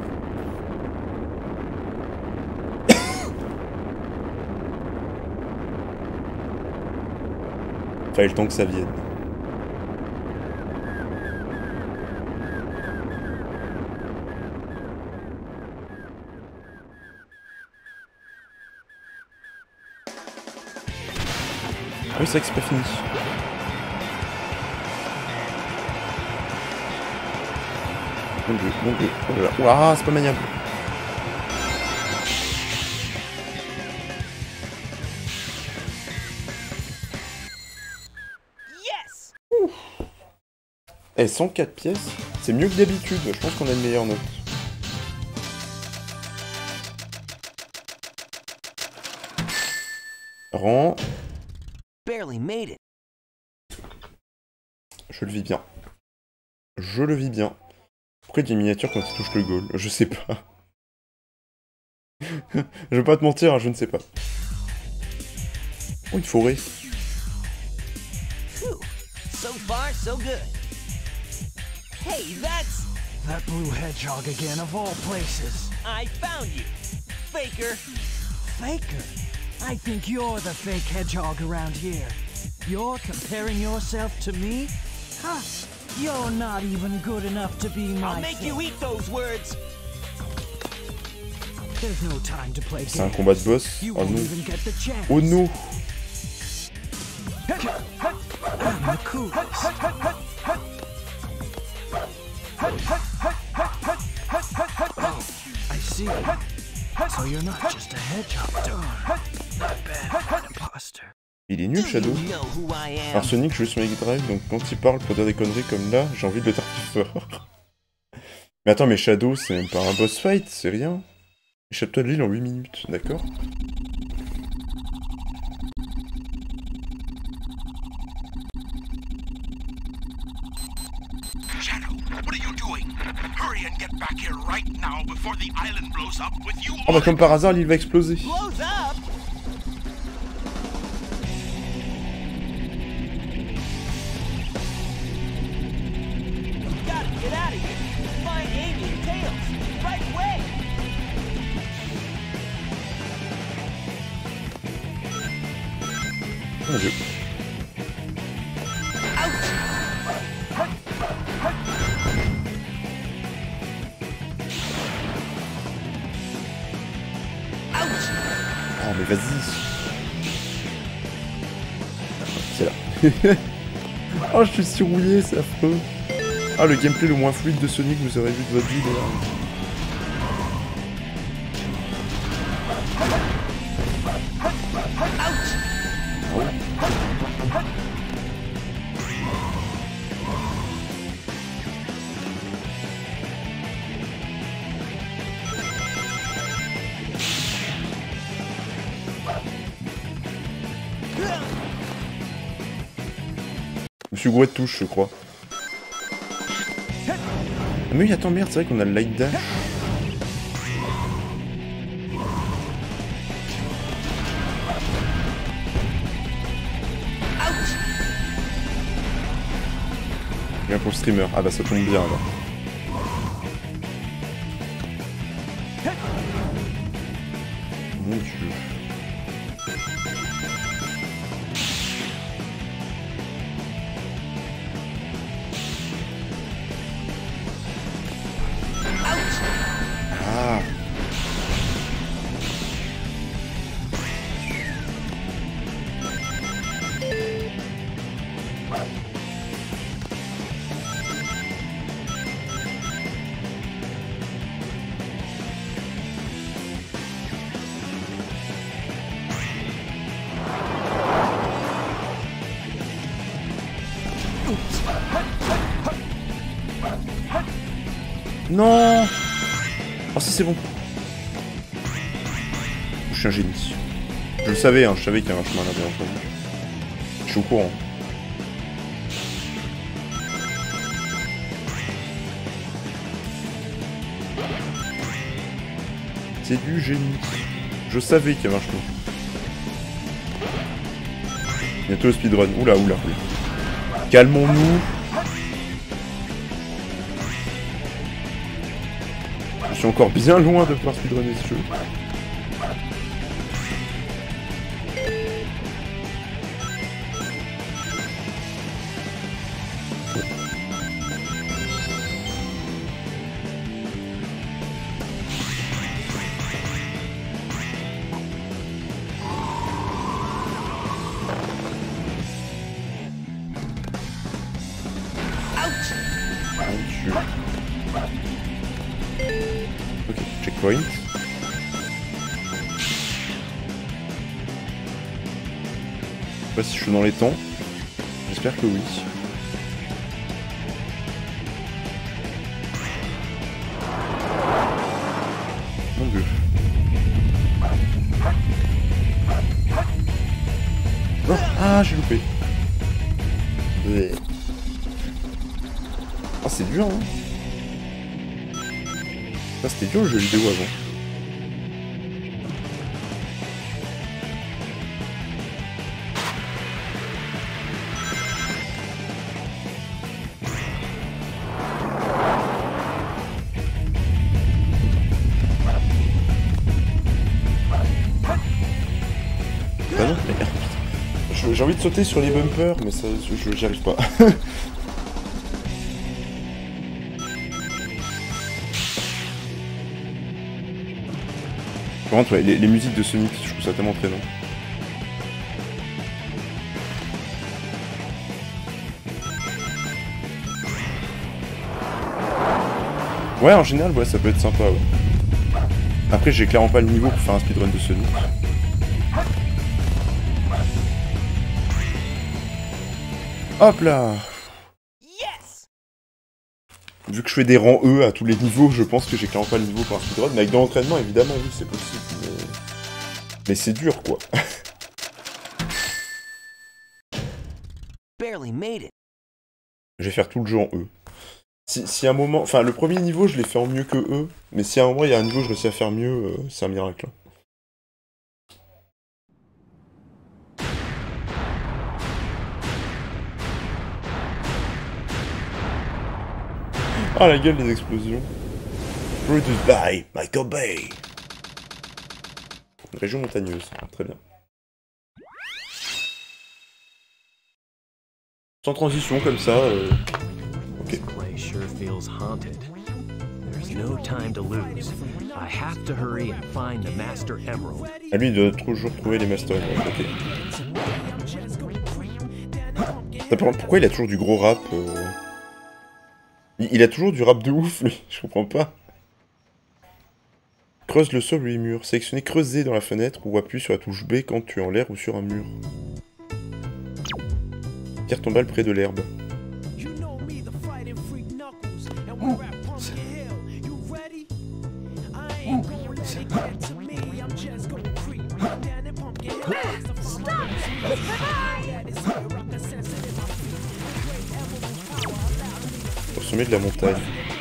Fallait le temps que ça vienne. Ah oui, c'est vrai que c'est pas fini. Mon dieu, mon dieu. Oh là là. Ouah, c'est pas maniable. Yes! Eh, 104 pièces, c'est mieux que d'habitude. Je pense qu'on a une meilleure note. Rends. Barely made it. Je le vis bien. Je le vis bien. Pourquoi il y a des miniatures quand il touche le goal? Je sais pas. Je vais pas te mentir, hein, je ne sais pas. Oh, une forêt. Phew. So far, so good. Hey, that's... That blue hedgehog again, of all places. I found you. Faker. Faker? I think you're the fake hedgehog around here. You're comparing yourself to me? Huh? You're not even good enough to be my I'll make you eat those words. There's no time to play C'est un games. combat de boss. You Oh won't non. even get the chance. Oh non. I'm the coolest. Oh, I see. So you're not just a hedgehog. Darn. Not bad, imposter. Il est nul, Shadow. You know who I am. Alors Sonic joue sur Mega Drive, donc quand il parle pour dire des conneries comme là, j'ai envie de le tartiffer fort. Mais attends, mais Shadow, c'est même pas un boss fight, c'est rien. Échappe-toi de l'île en 8 minutes, d'accord? Shadow, what are you doing? Hurry and get back here right now before the island blows up with you Oh bah comme par hasard, l'île va exploser. Blows up. Gotta get out of here. Find Amy and Tails. Right away. Mon dieu. Oh mais vas-y. C'est là. Oh je suis surrouillé, c'est affreux. Ah le gameplay le moins fluide de Sonic vous aurez vu de votre vie là. Monsieur Gouet touche, je crois. Ah mais oui, attends, merde, c'est vrai qu'on a le light dash. Bien pour le streamer. Ah bah ça tombe bien alors. Mon dieu. Ah. Non. Oh si c'est bon. Je suis un génie. Je le savais, hein, je savais qu'il y avait un chemin là, bien entendu. Je suis au courant. C'est du génie. Je savais qu'il y avait un chemin. Bientôt le speedrun. Oula, oula, oula. Calmons-nous. Je suis encore bien loin de pouvoir speedrunner ce jeu. Ok, checkpoint. Je sais pas si je suis dans les temps. J'espère que oui. Mon dieu. Non. Ah, j'ai loupé. Ouais. Ah, c'est dur, hein. Ah, c'était dur le jeu vidéo avant. Bah non, mais... J'ai envie de sauter sur les bumpers, mais ça, j'y arrive pas. Par contre, ouais, les musiques de Sonic, je trouve ça tellement présent. Ouais, en général, ouais, ça peut être sympa, ouais. Après, j'ai clairement pas le niveau pour faire un speedrun de Sonic. Hop là! Yes! Vu que je fais des rangs E à tous les niveaux, je pense que j'ai clairement pas le niveau pour un speedrun. Mais avec de l'entraînement, évidemment, oui, c'est possible. Mais c'est dur, quoi. Barely made it. Je vais faire tout le jeu en E. Si à un moment... Enfin, le premier niveau, je l'ai fait en mieux que E. Mais si à un moment, il y a un niveau où je réussis à faire mieux, c'est un miracle. Ah, la gueule des explosions. Produced by Michael Bay. Une région montagneuse, très bien. Sans transition, comme ça, ok. Ah, lui, il doit toujours trouver les Master Emerald, ok. Pourquoi il a toujours du gros rap Il a toujours du rap de ouf, lui, je comprends pas. Creuse le sol ou les murs. Sélectionnez creuser dans la fenêtre ou appuie sur la touche B quand tu es en l'air ou sur un mur. Tire ton balle près de l'herbe. Au sommet de la montagne.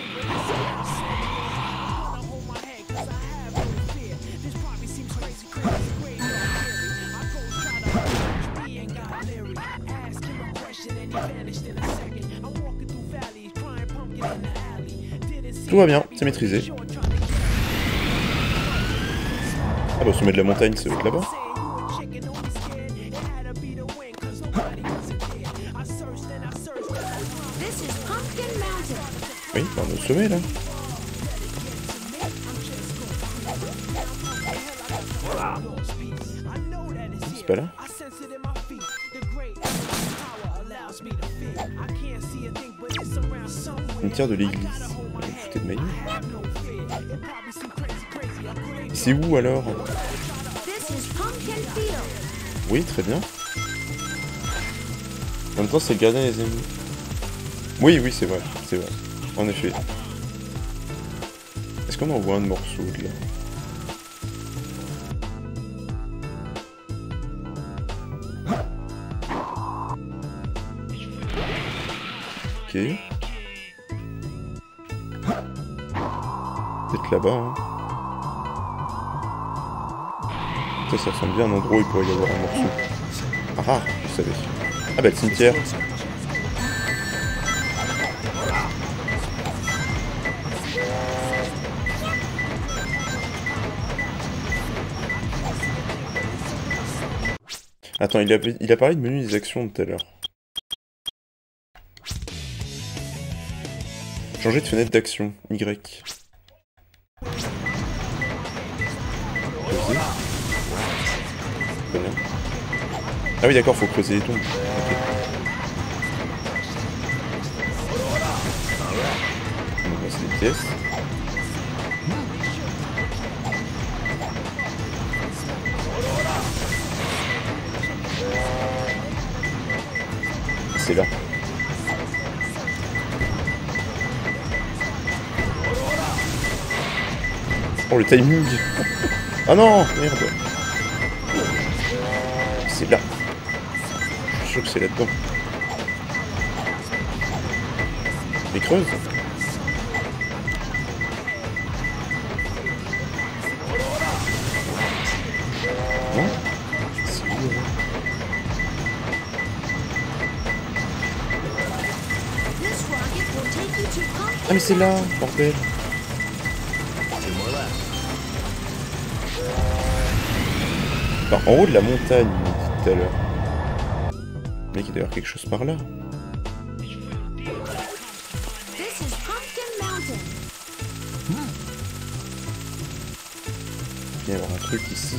Tout va bien, c'est maîtrisé. Ah bah au sommet de la montagne, c'est là-bas. Oui, bah on est au sommet là. C'est pas là. Cimetière de l'église. Vous foutez de ma gueule. C'est où alors? Oui, très bien. En même temps, c'est le gardien des ennemis. Oui, oui, c'est vrai, c'est vrai. En effet. Est-ce qu'on envoie un morceau de là? Ok. Peut-être là-bas, hein. Ça ressemble bien à un endroit où il pourrait y avoir un morceau. Ah, je savais. Ah bah le cimetière. Attends, il a parlé de menu des actions tout à l'heure. Changer de fenêtre d'action, Y. Creuser. Très bien. Ah oui d'accord, faut creuser les tombes. Okay. On va passer des pièces. C'est là. Oh le timing. Ah non, merde. C'est là. sûr que c'est là-dedans. Les creuses. Non. C'est où, là? Ah mais c'est là, bordel. Enfin, en haut de la montagne, il m'a dit tout à l'heure. Mec, il doit y avoir quelque chose par là. Il va y avoir un truc ici.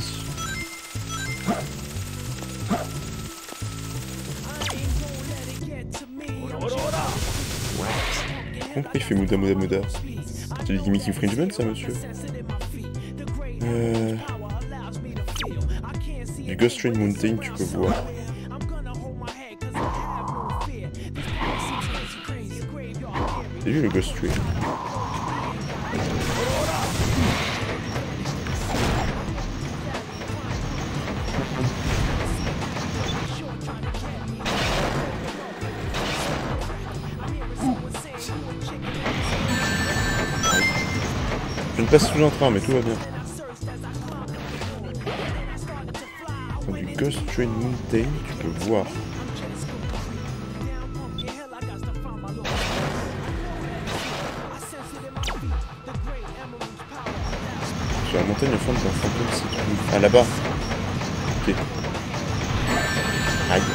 Pourquoi il fait Mouda Mouda Mouda? C'est du gimmick infringement ça, monsieur? Du Ghost Train Mountain, tu peux voir. C'est lui le Ghost Train. Je ne passe sous un train, mais tout va bien. Du Ghost Train Mountain, tu peux voir. Sur la montagne au fond d'un fantôme se trouve. Ah là-bas. Ok. Aïe.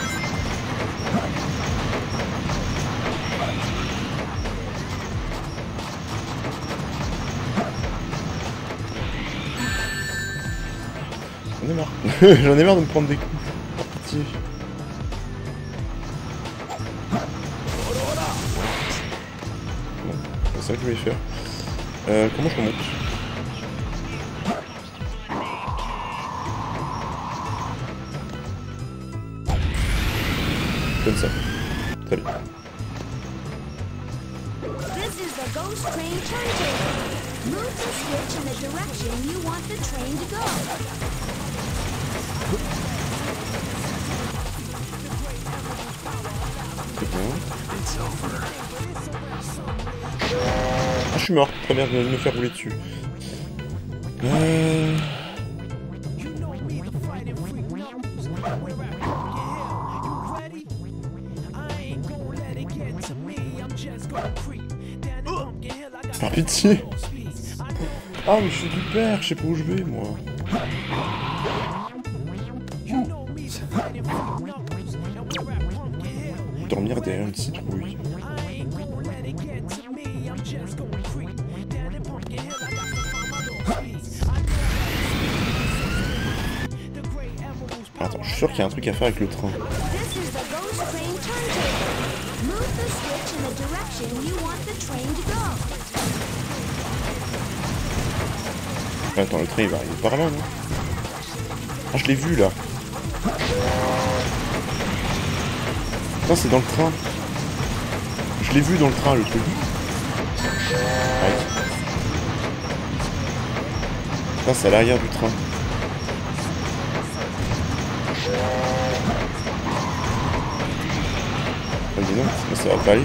J'en ai marre. J'en ai marre de me prendre des coups. Par pitié. Bon, c'est ça que je vais faire. Comment je remonte? Comme ça. Salut. This is the Ghost Train turntable. Move the switch in the direction you want the train to go. C'est bon. Ah, je suis mort. Très bien, je viens de me faire rouler dessus. Par pitié. Ah mais je suis du père, je sais pas où je vais moi. Dormir derrière une citrouille. Attends, je suis sûr qu'il y a un truc à faire avec le train. Attends, le train il va arriver par là, non? Ah, je l'ai vu là. Putain, c'est dans le train. Je l'ai vu dans le train, le truc. Ouais. Putain, c'est à l'arrière du train. Ah, dis donc, ça va pas aller.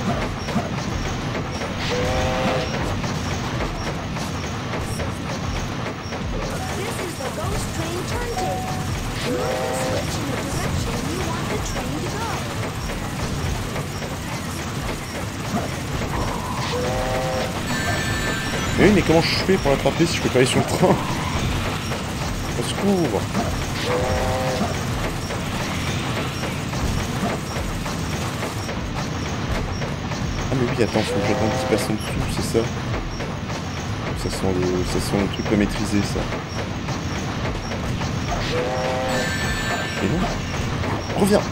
Mais oui, mais comment je fais pour l'attraper si je peux pas aller sur le train? Au secours! Ah mais oui, attends, faut que j'attende qu'il passe en dessous, c'est ça? Ça sent le truc pas maîtrisé, ça. Et non? Reviens!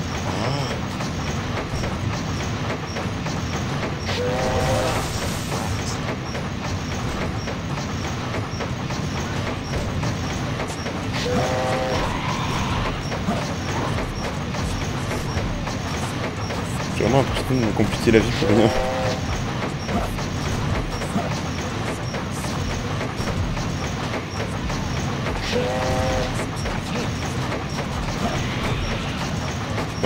J'ai vraiment l'impression de me compliquer la vie pour rien.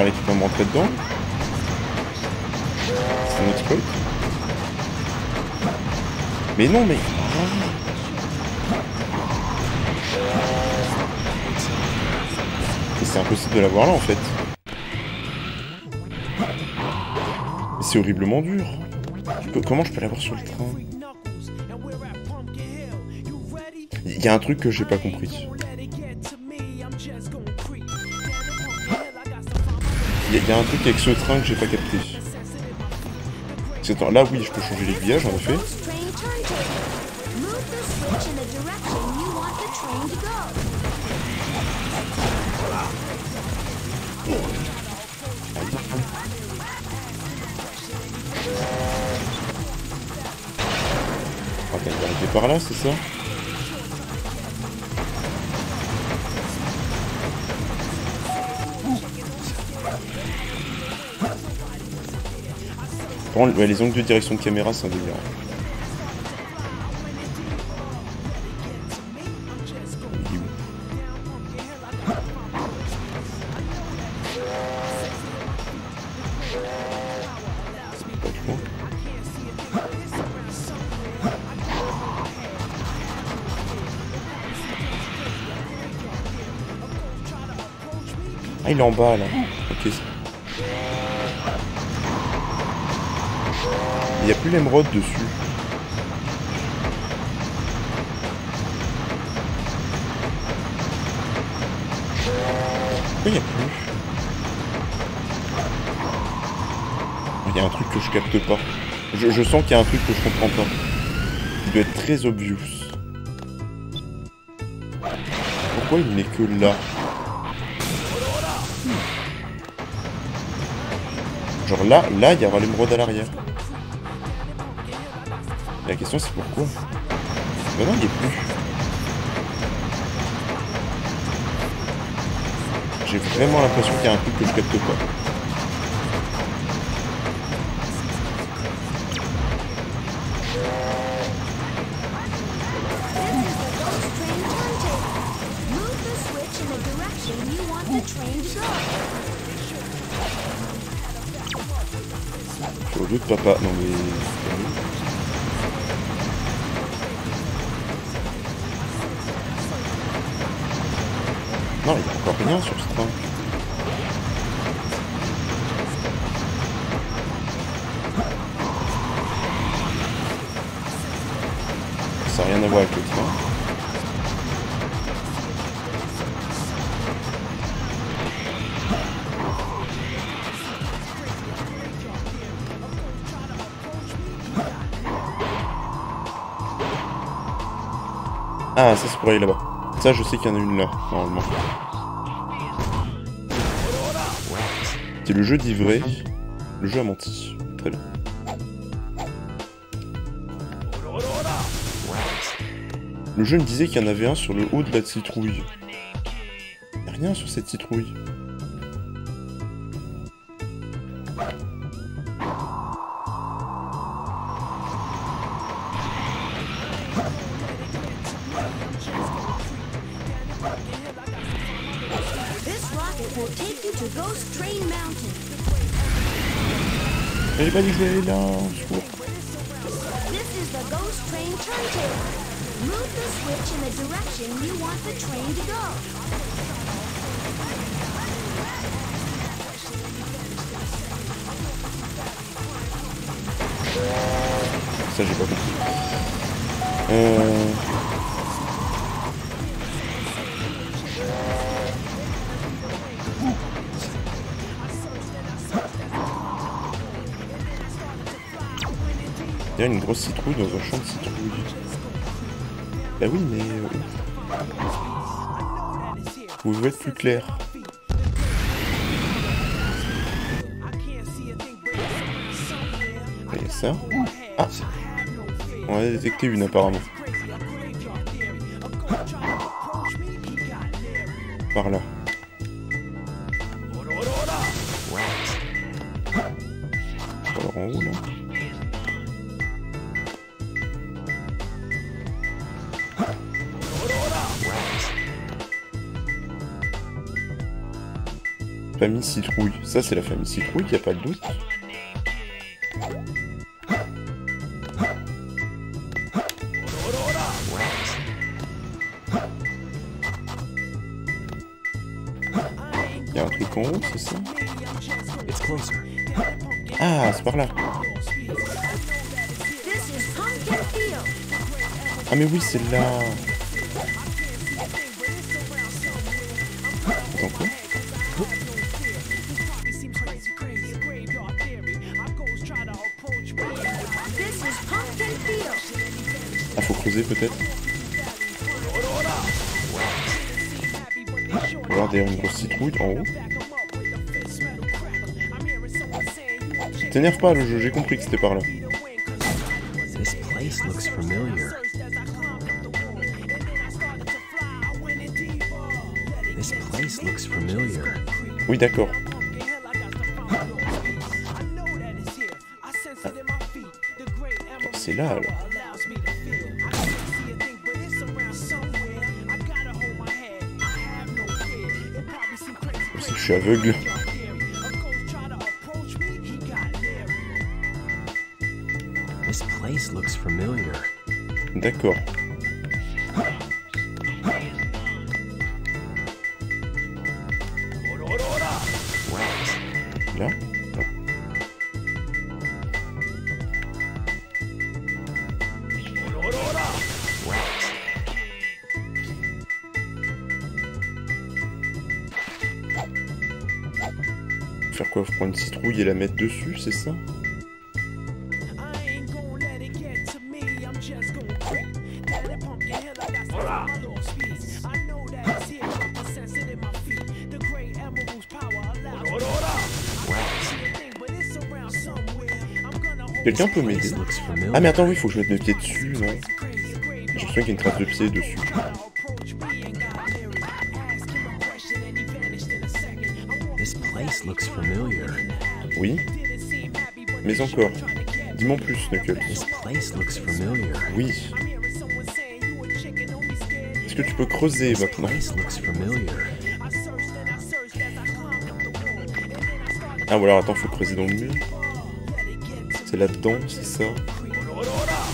parlait, tu peux me rentrer dedans? C'est un exploit? Mais non, mais... Et c'est impossible de l'avoir là, en fait. C'est horriblement dur. Comment je peux l'avoir sur le train? Il y a un truc que j'ai pas compris. Il y a un truc avec ce train que j'ai pas capté. Attends, là oui, je peux changer l'aiguillage en effet. Ok, il va arriver par là, c'est ça? Par contre, ouais, les angles de direction de caméra, c'est un délire. Il est où? C'est pas trop. Ah, il est en bas là. Ok. Il n'y a plus l'émeraude dessus. Pourquoi il n'y a plus? Il y a un truc que je capte pas. Je sens qu'il y a un truc que je comprends pas. Il doit être très obvious. Pourquoi il n'est que là? Genre là, il y aura l'émeraude à l'arrière. La question c'est pourquoi? Mais non, il n'y est plus. J'ai vraiment l'impression qu'il y a un truc que je capte pas. Je suis au lieu de papa. Non mais... Non, il n'y a encore rien sur ce train. Ça n'a rien à voir avec le train. Ah, ça c'est pour aller là-bas. Ça, je sais qu'il y en a une là, normalement. C'est le jeu dit vrai. Le jeu a menti. Très bien. Le jeu me disait qu'il y en avait un sur le haut de la citrouille. Il n'y a rien sur cette citrouille. J'ai pas dit que je vais aller là, au secours. Ça j'ai pas compris. Il y a une grosse citrouille dans un champ de citrouilles. Bah oui, mais... Vous pouvez être plus clair. Et ça... Ah! On a détecté une apparemment. Par là. Alors en haut là. Famille Citrouille. Ça, c'est la famille Citrouille, y a pas de doute. Y a un truc en haut, c'est ça? Ah, c'est par là. Ah mais oui, c'est là. Attends quoi? Ah, faut creuser peut-être. Regarde, derrière une grosse citrouille en haut. T'énerve pas le jeu, j'ai compris que c'était par là. This place looks familiar. This place looks familiar. Oui, d'accord. C'est là alors. Si je suis aveugle. This place looks familiar. D'accord. Là? Non. Faire quoi? Faut prendre une citrouille et la mettre dessus, c'est ça? Quelqu'un peut m'aider? Ah mais attends, oui, faut que je mette mes pieds dessus, non? J'ai l'impression qu'il y a une trace de pied dessus. This place looks familiar. Oui? Mais encore. Dis-moi en plus, Knuckles. This place looks familiar. Oui. Est-ce que tu peux creuser maintenant? This looks familiar. Ah voilà, attends, faut creuser dans le mur. C'est là-dedans, c'est ça? Non.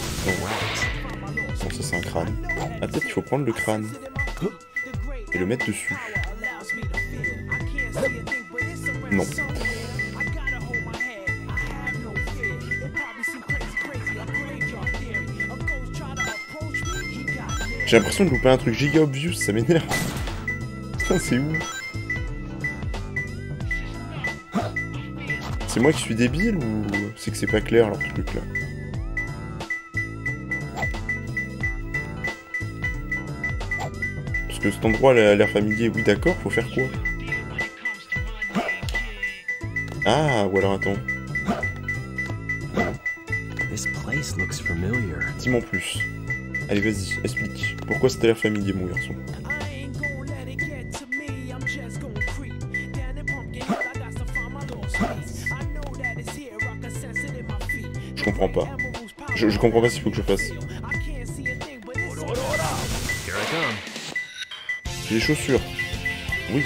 Non, ça c'est un crâne. Ah peut-être qu'il faut prendre le crâne. Et le mettre dessus. Non. J'ai l'impression de louper un truc giga obvious, ça m'énerve. Putain, c'est où? C'est moi qui suis débile ou c'est que c'est pas clair leur truc là? Parce que cet endroit a l'air familier, oui d'accord, faut faire quoi? Ah, ou alors attends. Dis-moi en plus. Allez vas-y, explique. Pourquoi c'était l'air familier mon garçon? Je comprends pas. Je comprends pas s'il faut que je fasse. J'ai des chaussures. Oui.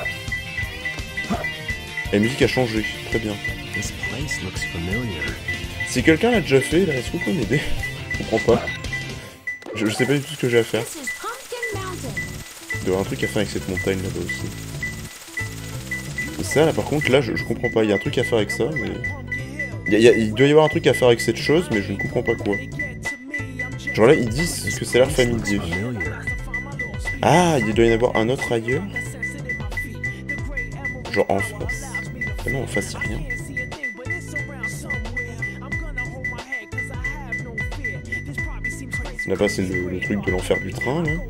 La musique a changé. Très bien. Si quelqu'un l'a déjà fait, là, est-ce que vous pouvez m'aider? Je comprends pas. Je sais pas du tout ce que j'ai à faire. Il doit y avoir un truc à faire avec cette montagne là-bas aussi. Et ça, là, par contre, là, je comprends pas. Il y a un truc à faire avec ça, mais... Il doit y avoir un truc à faire avec cette chose, mais je ne comprends pas quoi. Genre là, ils disent que ça a l'air familier. Ah, il doit y en avoir un autre ailleurs. Genre en face. Ah non, en face, y'a rien. Là-bas, c'est le truc de l'enfer du train, là.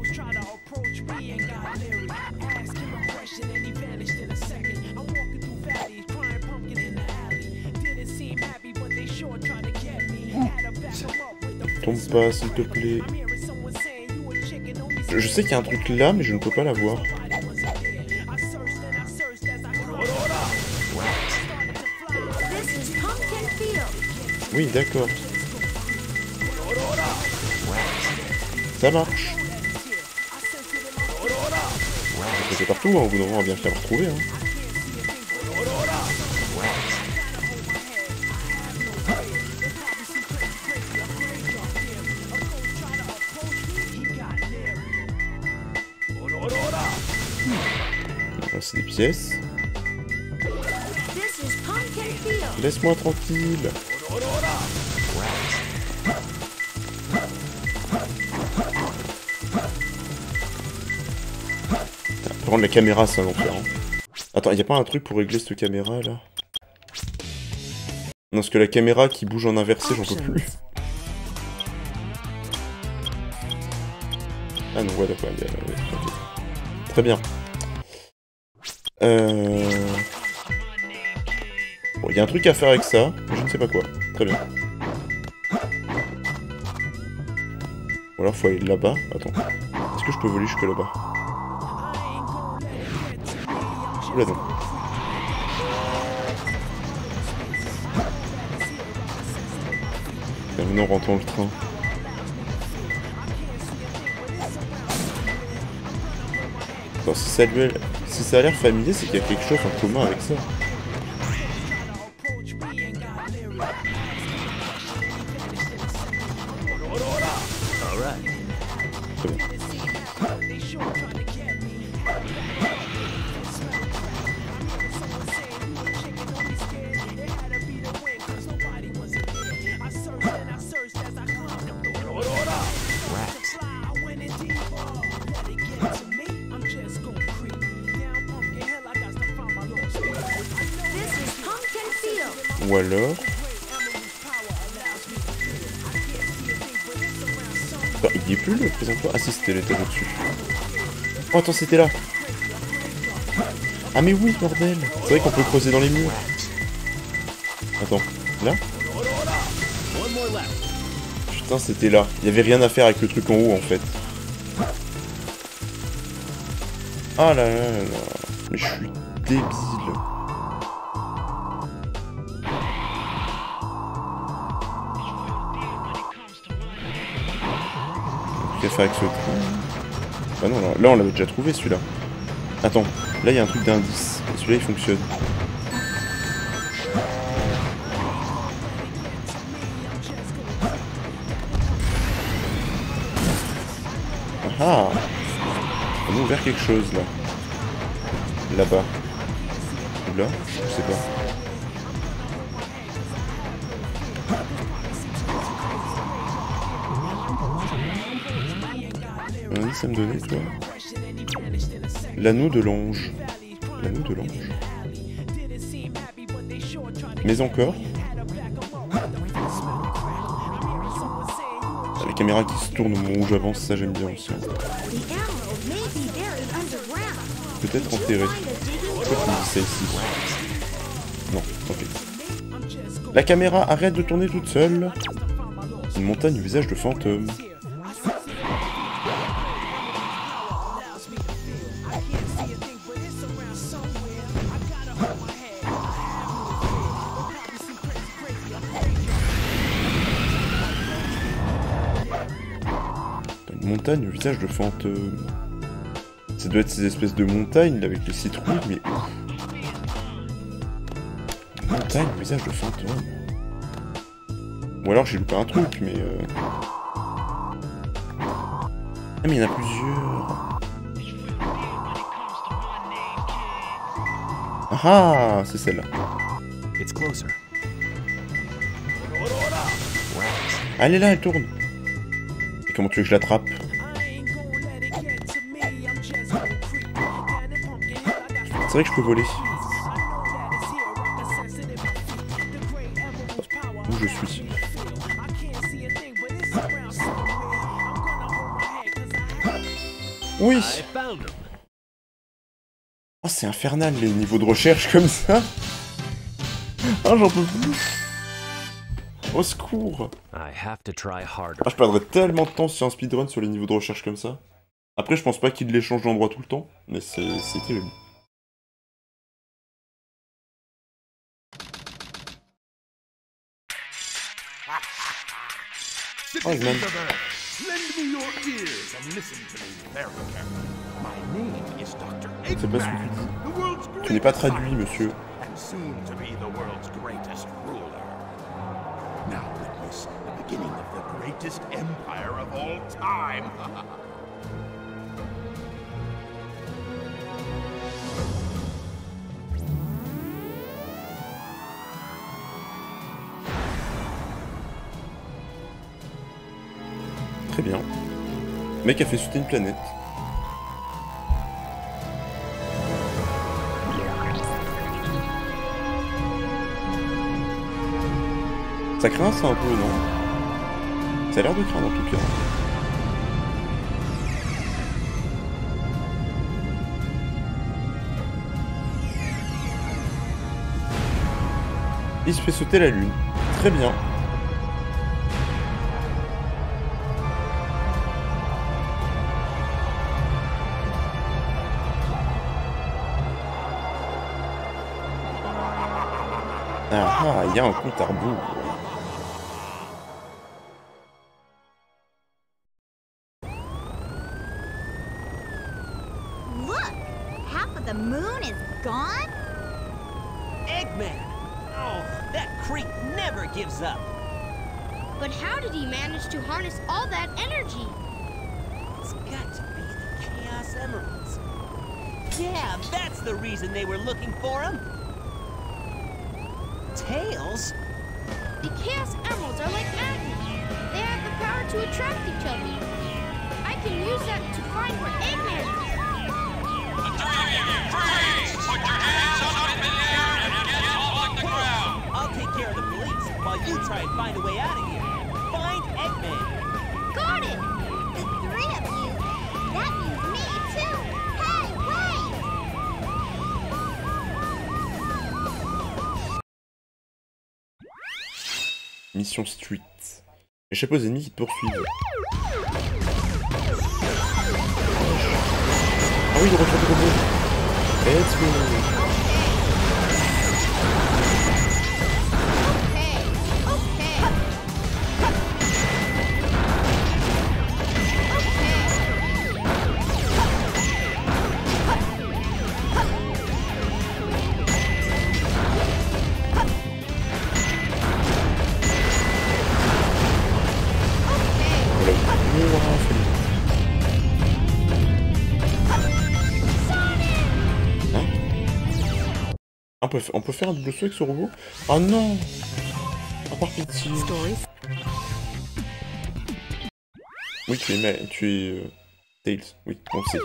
Tombe pas, s'il te plaît. Je sais qu'il y a un truc là, mais je ne peux pas l'avoir. Oui, d'accord. Ça marche. C'est partout, hein, au bout d'un moment, on va bien faire retrouver. Hein. Là, c'est des pièces. This is Pumpkin Field. Laisse-moi tranquille. Prendre la caméra, c'est un enfer. Hein. Attends, y a pas un truc pour régler cette caméra là? Non, parce que la caméra qui bouge en inversé, j'en peux plus. Ah non, ouais, d'accord. Okay. Très bien. Bon, y a un truc à faire avec ça, mais je ne sais pas quoi. Très bien. Ou alors faut aller là-bas. Attends. Est-ce que je peux voler jusque là-bas? Oula non. Et maintenant on rentre dans le train. Attends, si ça a l'air familier, c'est qu'il y a quelque chose en commun avec ça. Très bien. Ou alors... Attends, il y est plus le présentoir? Ah si, c'était l'étage au-dessus. Oh attends, c'était là. Ah mais oui, bordel. C'est vrai qu'on peut creuser dans les murs. Attends, là? Putain, c'était là. Il y avait rien à faire avec le truc en haut en fait. Ah là là là là. Mais je suis débile. Qu'à faire avec ce trou? Ah non, là on l'avait déjà trouvé celui-là. Attends, là il y a un truc d'indice. Et celui-là il fonctionne. Ah! On a ouvert quelque chose là. Là-bas. Ou là? Je sais pas. Ça me donnait quoi? L'anneau de l'ange. L'anneau de l'ange. Mais encore. La caméra qui se tourne au moment où j'avance, ça j'aime bien aussi. Peut-être enterré. Pourquoi tu me dis ça ici? Non, ok. La caméra arrête de tourner toute seule. Une montagne au visage de fantôme. Montagne au visage de fantôme. Ça doit être ces espèces de montagnes là, avec les citrouilles, mais... Montagne au visage de fantôme. Ou alors j'ai loupé un truc, mais... Ah mais il y en a plusieurs. Ah, c'est celle-là. Elle est là, elle tourne. Et comment tu veux que je l'attrape? C'est vrai que je peux voler. Où je suis? Oui! Oh, c'est infernal les niveaux de recherche comme ça! Ah, j'en peux plus! Au secours! Ah, je perdrais tellement de temps sur un speedrun sur les niveaux de recherche comme ça. Après, je pense pas qu'il les change d'endroit tout le temps, mais c'est terrible. Oh, man. C'est pas ce que tu dis. Tu n'es pas traduit, monsieur. très bien. Le mec a fait sauter une planète. Ça craint ça un peu, non? Ça a l'air de craindre en tout cas. Il se fait sauter la lune. Très bien. Ah, il y a un compte à rebours. Look! Half of the moon is gone? Eggman! Oh, that creep never gives up. But how did he manage to harness all that energy? It's got to be the Chaos Emeralds. Yeah, that's the reason they were looking for him. Tails? The Chaos Emeralds are like magnets. They have the power to attract each other. I can use that to find where Eggman is. The three of you, freeze! Put your hands up in the air and get off the ground! I'll take care of the police while you try and find a way out of here. Find Eggman. Got it! The three of you? That means me, too! Hey, wait! Mission Street. Échappe aux ennemis qui te poursuivent. Ah oui, le retour de robot. Let's go. On peut faire un double saut avec ce robot? Ah non! Ah, par pitié. Oui, tu es Tails. Oui, on sait.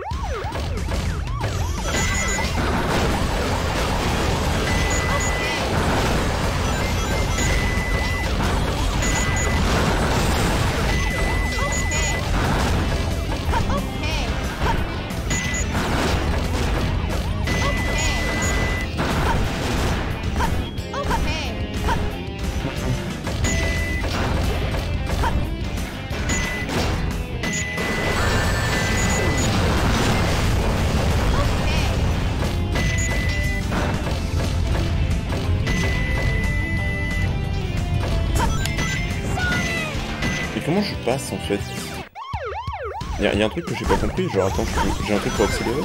Comment je passe en fait? Il y a un truc que j'ai pas compris, genre attends, j'ai un truc pour accélérer.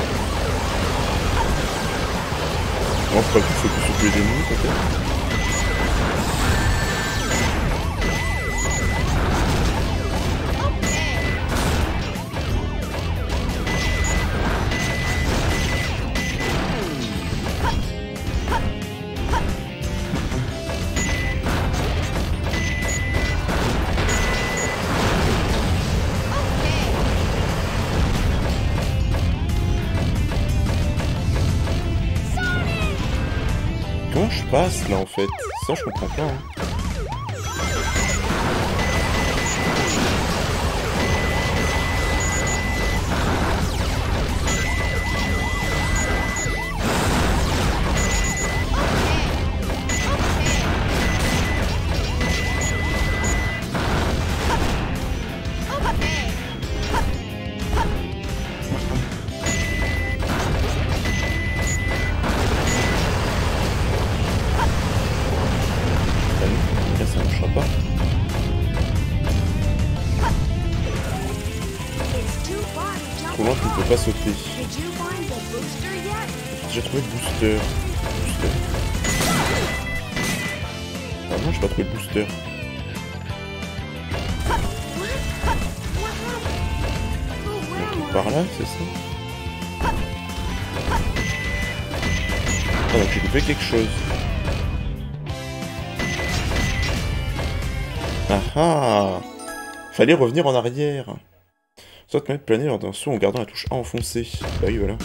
Non, c'est pas tout, faut plus sur tous les ennemis peut-être. Comment je passe là en fait? Ça je comprends pas. Hein. Comment tu ne peux pas sauter? J'ai trouvé le booster. Ah non, j'ai pas trouvé le booster. Donc, par là, c'est ça? Ah donc j'ai coupé quelque chose. Ah ah! Fallait revenir en arrière. Soit mettre planer lors d'un saut en gardant la touche A enfoncée. Bah oui, voilà.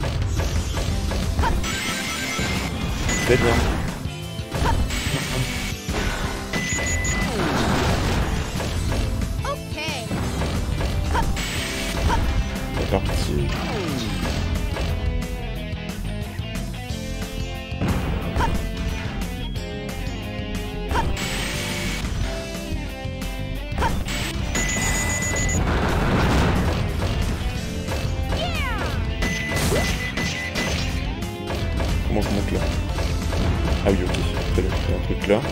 Très bien. C'est parti. Comment je monte là? Ah oui, ok. Très bien. Il y a un truc là.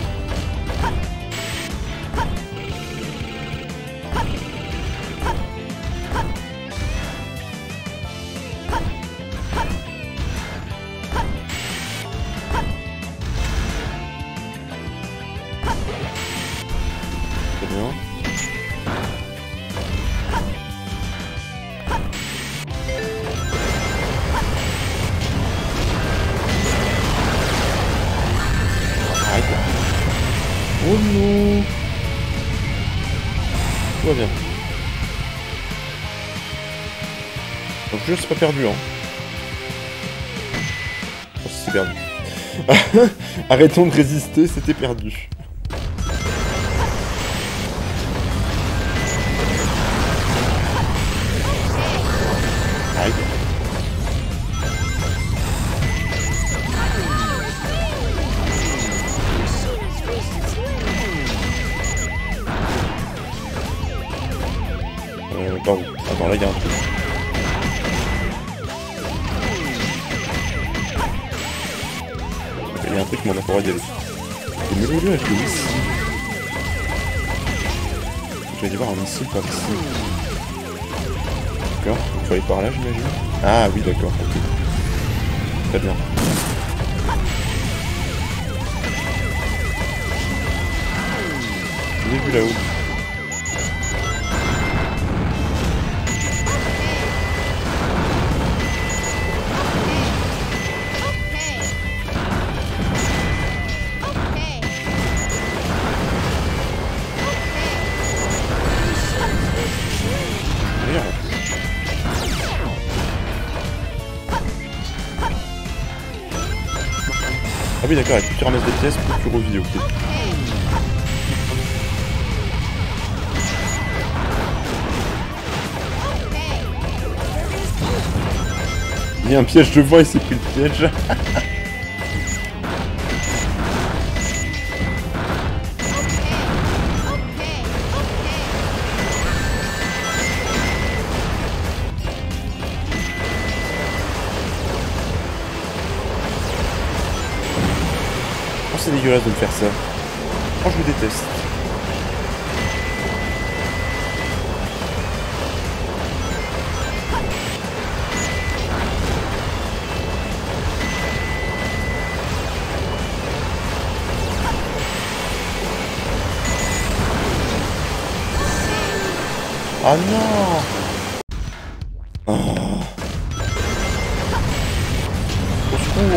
Très bien. Arrête. Oh non. Tout va bien. Donc je c'est pas perdu, hein. Oh, c'est perdu. Arrêtons de résister, c'était perdu. Aïe. Par où? Attends, là il y a un truc. Il y a un truc, mais on a pas le droit d'y aller. Et me le avec le missile. Je vais aller voir un missile par ici. D'accord, il faut aller par là, j'imagine. Ah oui, d'accord, ok. Très bien. Je l'ai vu là-haut. Ah oui d'accord, plus tu ramasses des pièces, plus tu revis, ok. Il y a un piège devant, il s'est pris le piège. Oh, c'est dégueulasse de me faire ça. Oh, je le déteste. Ah non! Oh. Au secours!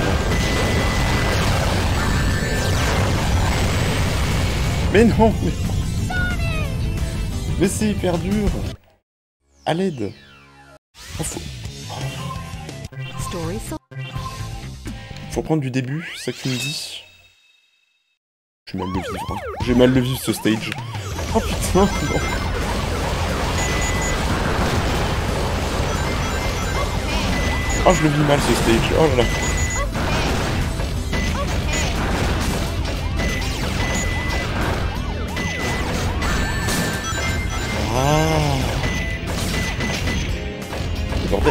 Mais non! Mais c'est hyper dur! À l'aide! Oh, faut reprendre du début, c'est ça que tu me dis? Je vais mal le vivre. Hein. Je vais mal le vivre ce stage. Oh putain! Non. Oh, je le vis mal ce stage. Oh là là. Ah. Le bordel.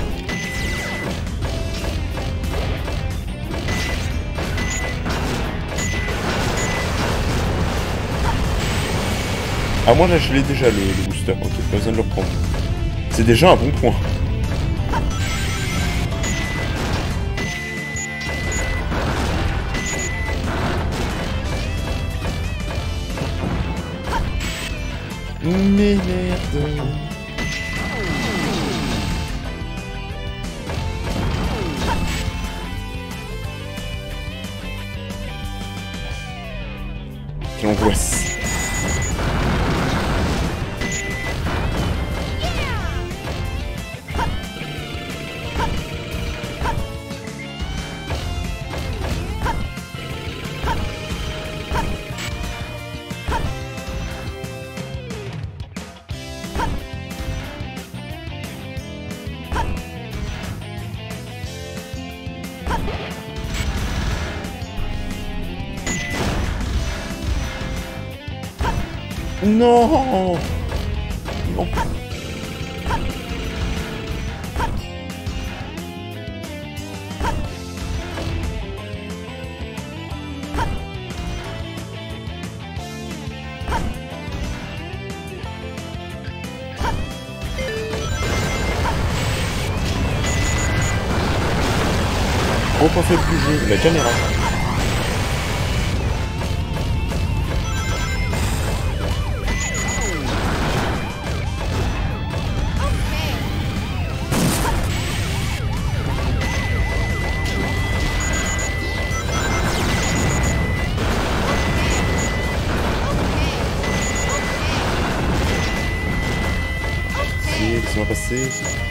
Ah, moi là je l'ai déjà le booster. Ok, pas besoin de le reprendre. C'est déjà un bon point. Mais merde. Quelle angoisse. Non. Non. Gros point faible du jeu, la caméra. Laissez-moi passer.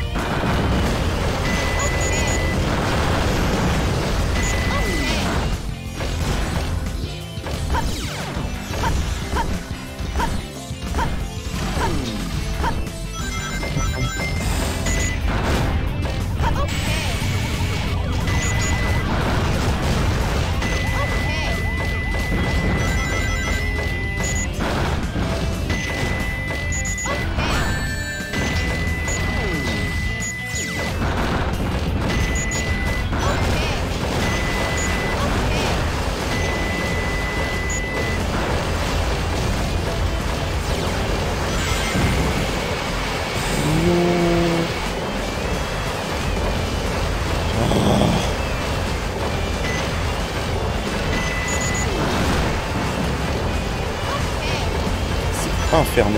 Infernal.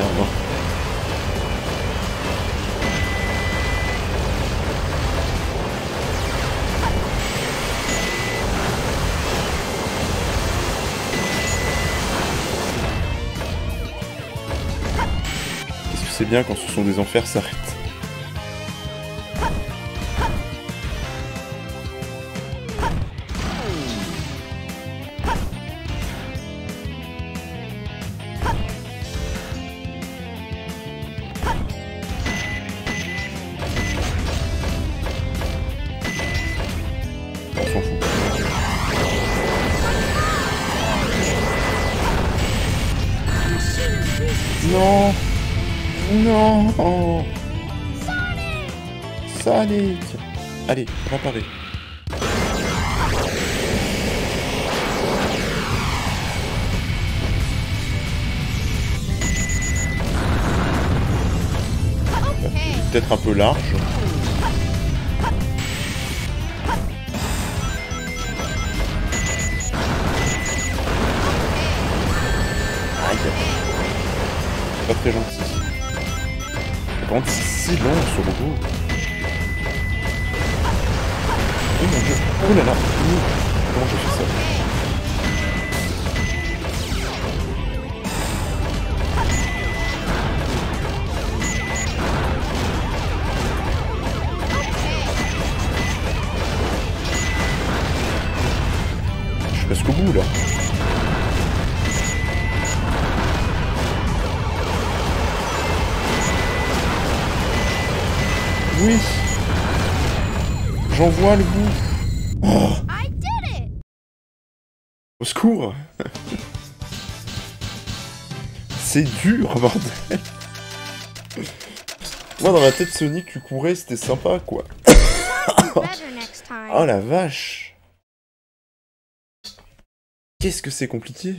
Qu'est-ce que c'est bien quand ce sont des enfers s'arrêtent. On s'en fout. Non. Non. Sonic. Allez, réparer. Peut-être un peu large. Pas très gentil. Par contre, c'est si long ce robot. Oh mon dieu. Oh là là. Comment j'ai fait ça? Je suis presque au bout là. Oui. J'en vois le bout. Oh. Au secours. C'est dur, bordel. Moi, dans ma tête, Sonic, tu courais, c'était sympa, quoi. Oh la vache. Qu'est-ce que c'est compliqué.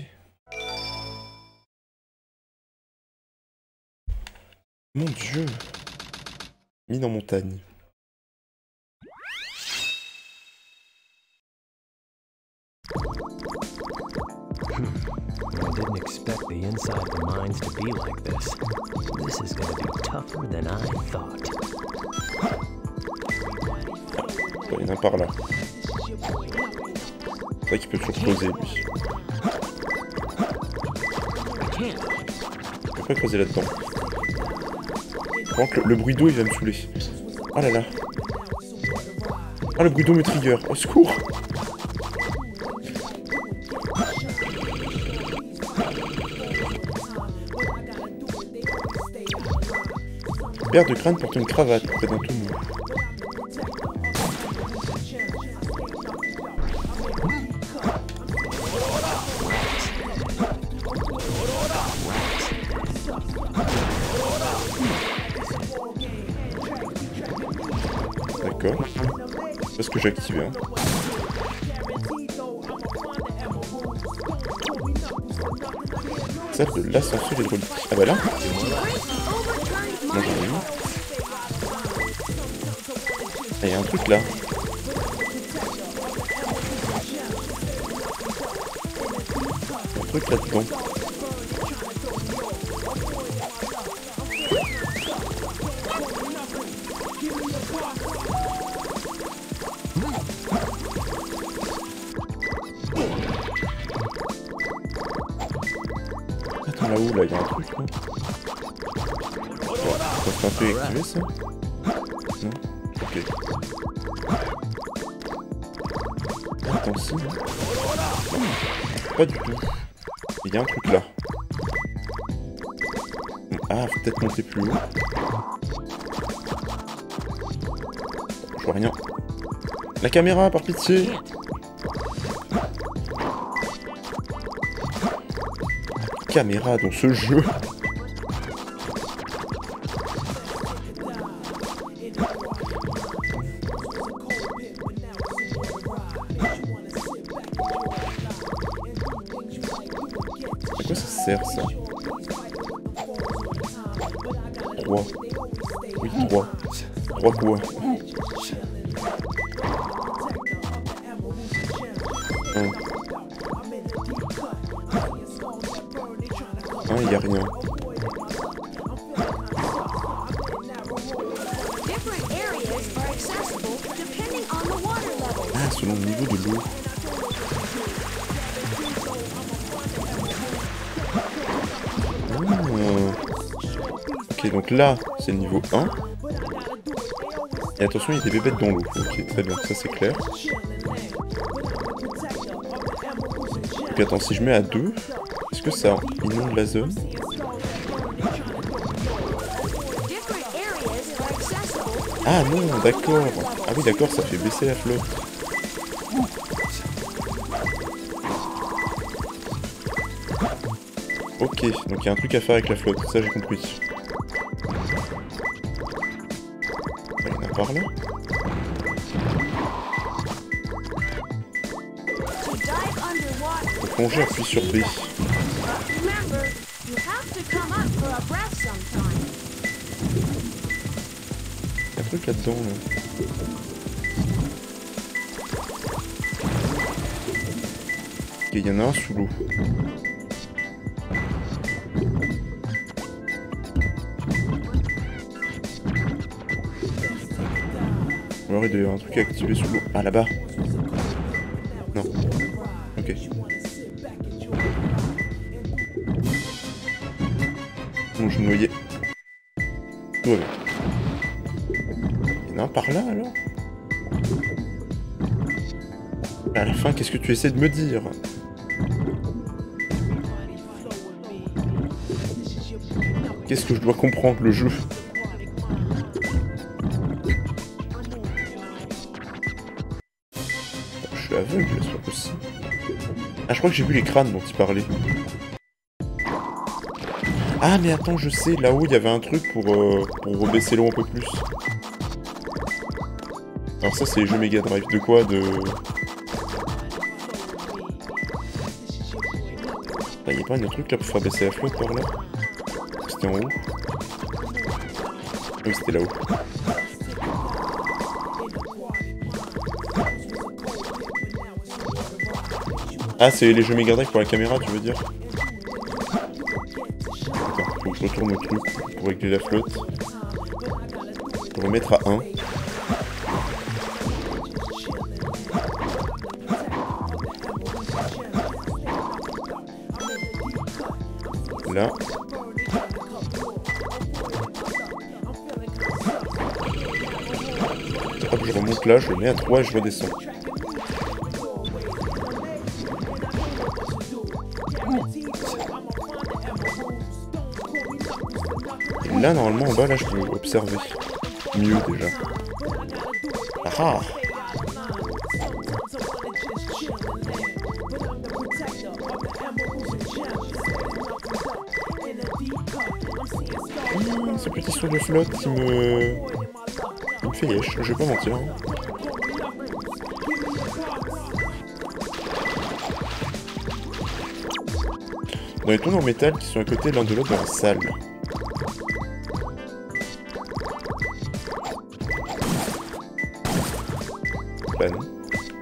Mon dieu. Mine en montagne. I didn't expect the inside of the mines to be like this. This is going to be tougher than I thought. Il y en a par là. C'est vrai qu'il peut toujours creuser, lui. Je peux pas creuser là-dedans. Par contre, le bruit d'eau, il va me saouler. Oh là là. Oh, le bruit d'eau me trigger. Au secours. Père de crâne porte une cravate près d'un tonneau. C'est ce que j'ai activé. Hein. Celle de l'ascenseur hydraulique. Ah bah là. Moi j'en ai eu. Ah, il y a un truc là. Un truc là-dedans. Attends, là-haut, là, il y a un truc, là. Ça fait un peu activé, ça? Non? Ok. Attends, si, là. Pas du tout. Il y a un truc là. Ah, faut peut-être monter plus haut. Je vois rien. La caméra, par pitié! La caméra dans ce jeu! À quoi ça sert, ça? 3. Oui, 3. 3 quoi? 1. 1, il n'y a rien. Ah, selon le niveau de l'eau. Ok, donc là, c'est le niveau 1. Et attention, il y a des bébêtes dans l'eau. Ok, très bien, ça c'est clair. Donc attends, si je mets à 2, est-ce que ça inonde la zone? Ah non, d'accord. Ah oui, d'accord, ça fait baisser la flotte. Ok, donc il y a un truc à faire avec la flotte, ça j'ai compris. Il y en a par là. Pour plonger, appuie sur B. Il y a un truc là-dedans, là. Ok, il y en a un sous l'eau. Alors il doit y avoir un truc à activer sous l'eau. Ah, là-bas. Non. Ok. Bon, je me noyais. Tout va bien. Il y en a un par là, alors? À la fin, qu'est-ce que tu essaies de me dire? Qu'est-ce que je dois comprendre, le jeu? Je suis aveugle, c'est pas possible. Ah, je crois que j'ai vu les crânes dont il parlait. Ah, mais attends, je sais, là-haut, il y avait un truc pour rebaisser l'eau un peu plus. Alors ça, c'est les jeux Mega Drive. De quoi? De... Il n'y a pas un autre truc là pour faire baisser la flotte par là? C'était en haut? Oui, c'était là-haut. Ah, c'est les jeux Mega Drive pour la caméra, tu veux dire? Attends, faut que je retourne au truc pour régler la flotte. Pour le mettre à 1. Là. Hop, je remonte là, je le mets à 3 et je redescends. Et là, normalement, en bas, là, je peux observer. Mieux, déjà. Ah ah! Ce petit saut de flotte qui me fait yesh, je vais pas mentir. Hein. Dans les tonneaux en métal qui sont à côté l'un de l'autre dans la salle. Bah non.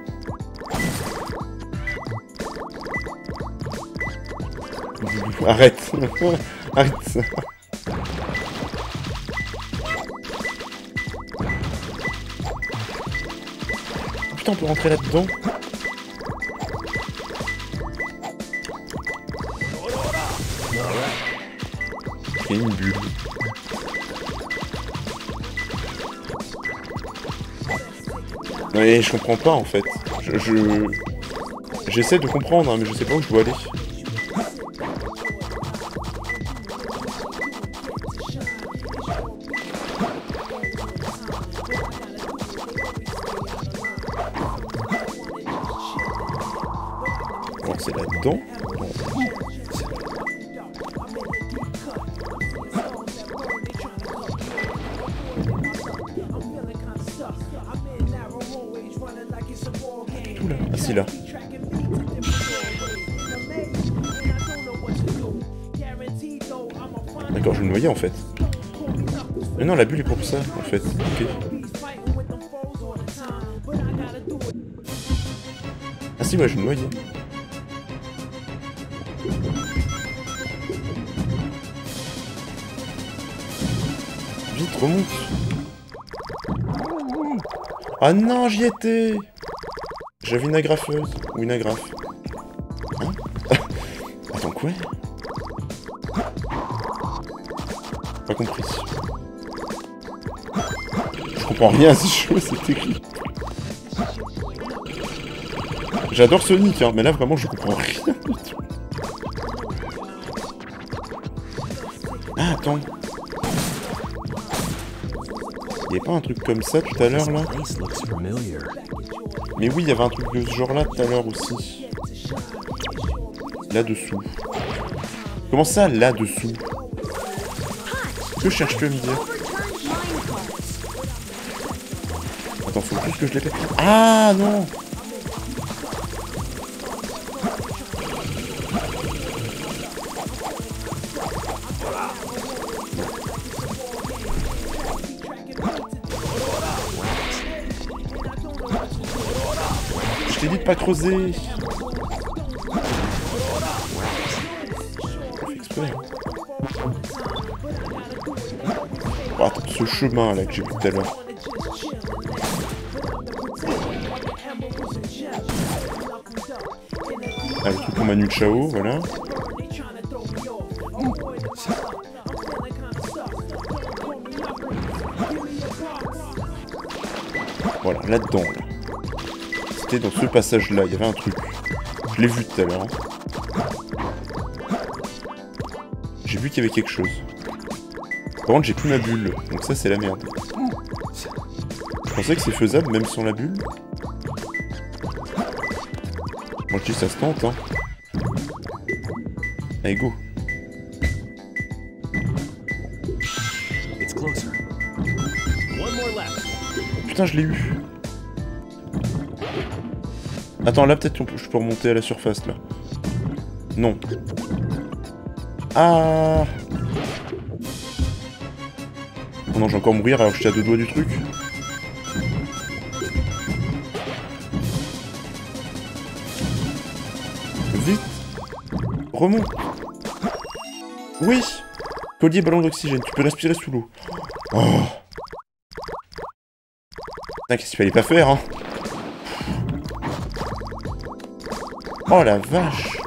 Arrête. Arrête ça. Putain, on peut rentrer là-dedans. Il y a une bulle. Mais je comprends pas en fait. J'essaie de comprendre, hein, mais je sais pas où je dois aller. Bon, c'est là-dedans. Bon. Tout là. Ah si, là. D'accord, je vais me noyer en fait. Mais non, la bulle est pour ça en fait. Ok. Ah si, ouais, je vais me noyer. Vite, remonte. Ah non, j'y étais. J'avais une agrafeuse. Ou une agrafe. Hein? Attends, quoi? Pas compris. Je comprends rien à ce jeu, c'est écrit. J'adore Sonic, hein, mais là vraiment je comprends rien du tout. Ah, attends. Y'avait pas un truc comme ça tout à l'heure là? Mais oui, il y avait un truc de ce genre là tout à l'heure aussi. Là-dessous. Comment ça, là-dessous? Que cherches-tu à me dire? Attends, faut juste que je l'épée. Ah non! Je t'ai dit de pas creuser. Je fais exprès. Oh, attends, ce chemin là que j'ai vu tout à l'heure. Ah, le truc pour Manu Chao, voilà. Voilà, là-dedans, là. C'était dans ce passage-là, il y avait un truc. Je l'ai vu tout à l'heure. Hein. J'ai vu qu'il y avait quelque chose. Par contre, j'ai plus ma bulle, donc ça, c'est la merde. Je pensais que c'est faisable, même sans la bulle. Moi, je dis ça se tente, hein. Allez, go. Putain, je l'ai eu. Attends, là, peut-être je peux remonter à la surface, là. Non. Ah. Oh non, je vais encore mourir alors que j'étais à 2 doigts du truc. Vite. Remonte. Oui. Collier ballon d'oxygène, tu peux respirer sous l'eau. Oh. Putain, qu'est-ce qu'il fallait pas faire, hein? Oh la vache!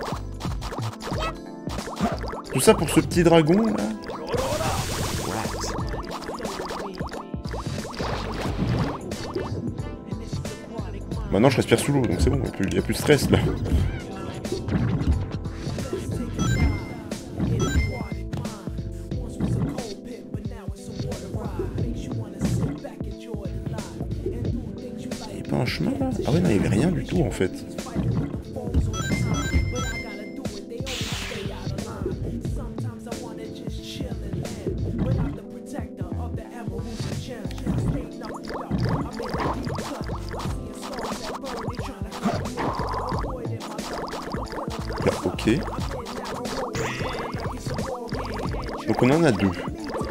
Tout ça pour ce petit dragon, là? Maintenant, je respire sous l'eau, donc c'est bon, il n'y a plus de stress, là. Il n'y avait pas un chemin, là? Ah ouais, non, il n'y avait rien du tout, en fait. Ok. Donc on en a 2.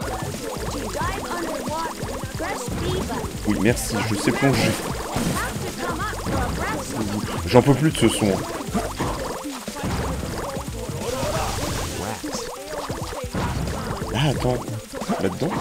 Oui, merci, je sais plonger. J'en peux plus de ce son. Ah, attends. Là-dedans?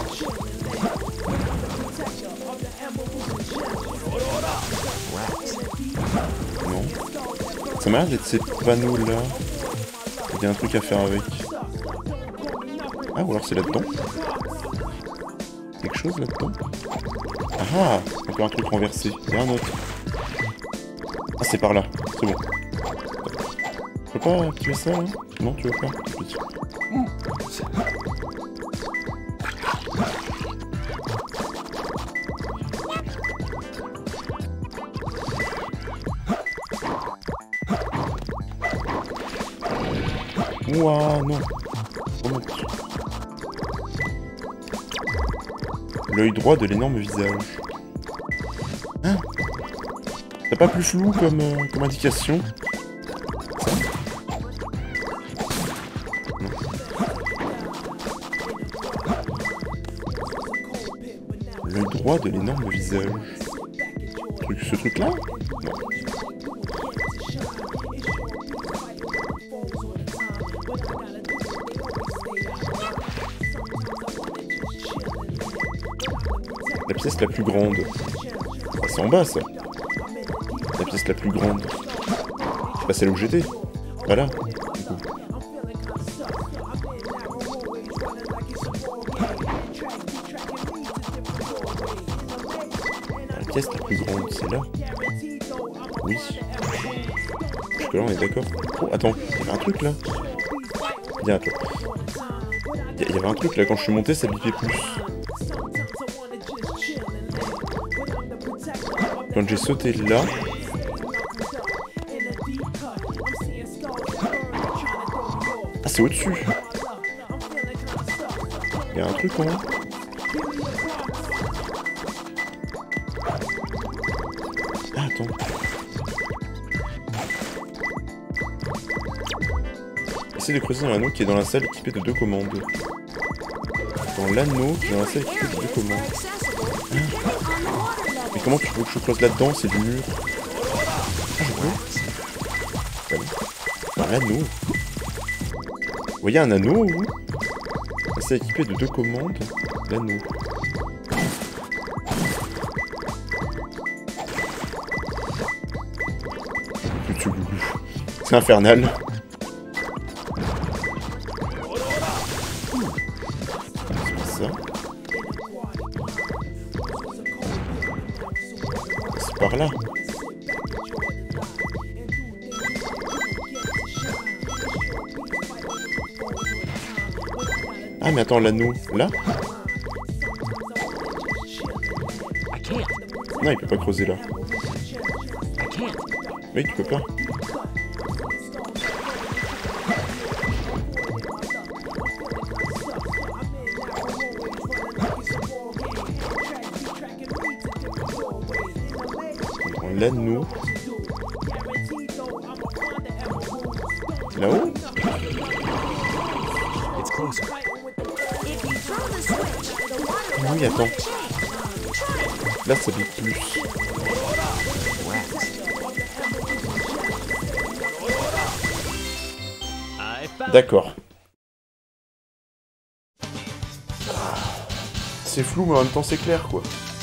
Non. Ça m'a l'air d'être ces panneaux-là. Il y a un truc à faire avec. Ah, ou alors c'est là-dedans? Quelque chose là-dedans? Ah! Encore un truc renversé. Il y a un autre. Ah, c'est par là. C'est bon. Tu veux pas activer ça, là? Non, tu veux pas? Ouah, non. Remonte. L'œil droit de l'énorme visage. Hein? T'as pas plus flou comme indication? Ça? Non. L'œil droit de l'énorme visage. Ce truc-là? Non. La pièce la plus grande. Ah, c'est en bas, ça. La pièce la plus grande. Bah, c'est là où j'étais. Voilà. Du coup. La pièce la plus grande, c'est là. Oui. Jusque-là, on est d'accord. Oh, attends. Il y avait un truc, là. Viens, attends. Il y avait un truc, là. Quand je suis monté, ça bipait plus. Quand j'ai sauté là... Ah, c'est au-dessus. Il y a un truc en haut. Ah, attends. Essaye de creuser dans l'anneau qui est dans la salle équipée de 2 commandes. Dans l'anneau qui est dans la salle équipée de 2 commandes. Ah. Mais comment tu veux que je creuse là-dedans? C'est du mur. Ah, je peux? Allez. Dans l'anneau. Vous voyez un anneau, vous? C'est équipé de 2 commandes. L'anneau. C'est infernal. C'est ça. C'est par là. Ah mais attends, l'anneau, là? Non, il peut pas creuser là. Oui, tu peux pas. L'anneau. Là-haut? Oui, attends. Là, ça pique plus. D'accord. C'est flou, mais en même temps, c'est clair, quoi.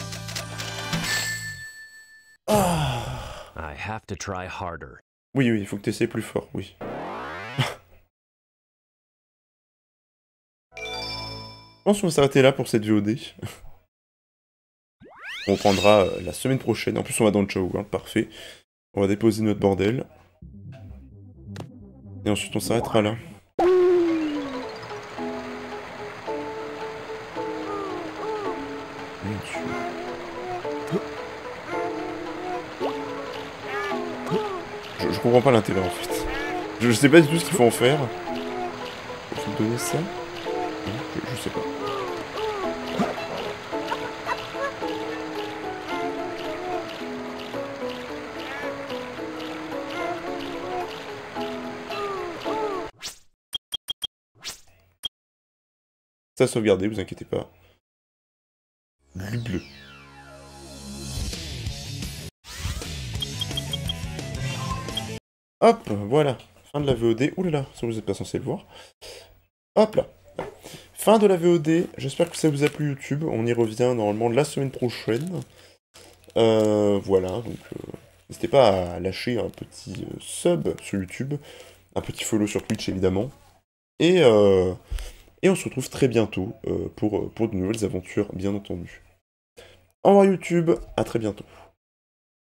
I have to try harder. Oui, oui, il faut que tu essaies plus fort, oui. Je pense qu'on va s'arrêter là pour cette VOD. On reprendra la semaine prochaine. En plus, on va dans le Chao, hein, parfait. On va déposer notre bordel. Et ensuite, on s'arrêtera là. Je comprends pas l'intérêt en fait. Je sais pas du tout ce qu'il faut en faire. Faut me donner ça? Non, je sais pas. Ça a sauvegardé, vous inquiétez pas. Bleu. Hop, voilà. Fin de la VOD. Ouh là là, ça vous êtes pas censé le voir. Hop là. Fin de la VOD. J'espère que ça vous a plu YouTube. On y revient normalement la semaine prochaine. Voilà, donc n'hésitez pas à lâcher un petit sub sur YouTube. Un petit follow sur Twitch évidemment. Et on se retrouve très bientôt pour de nouvelles aventures, bien entendu. Au revoir YouTube, à très bientôt.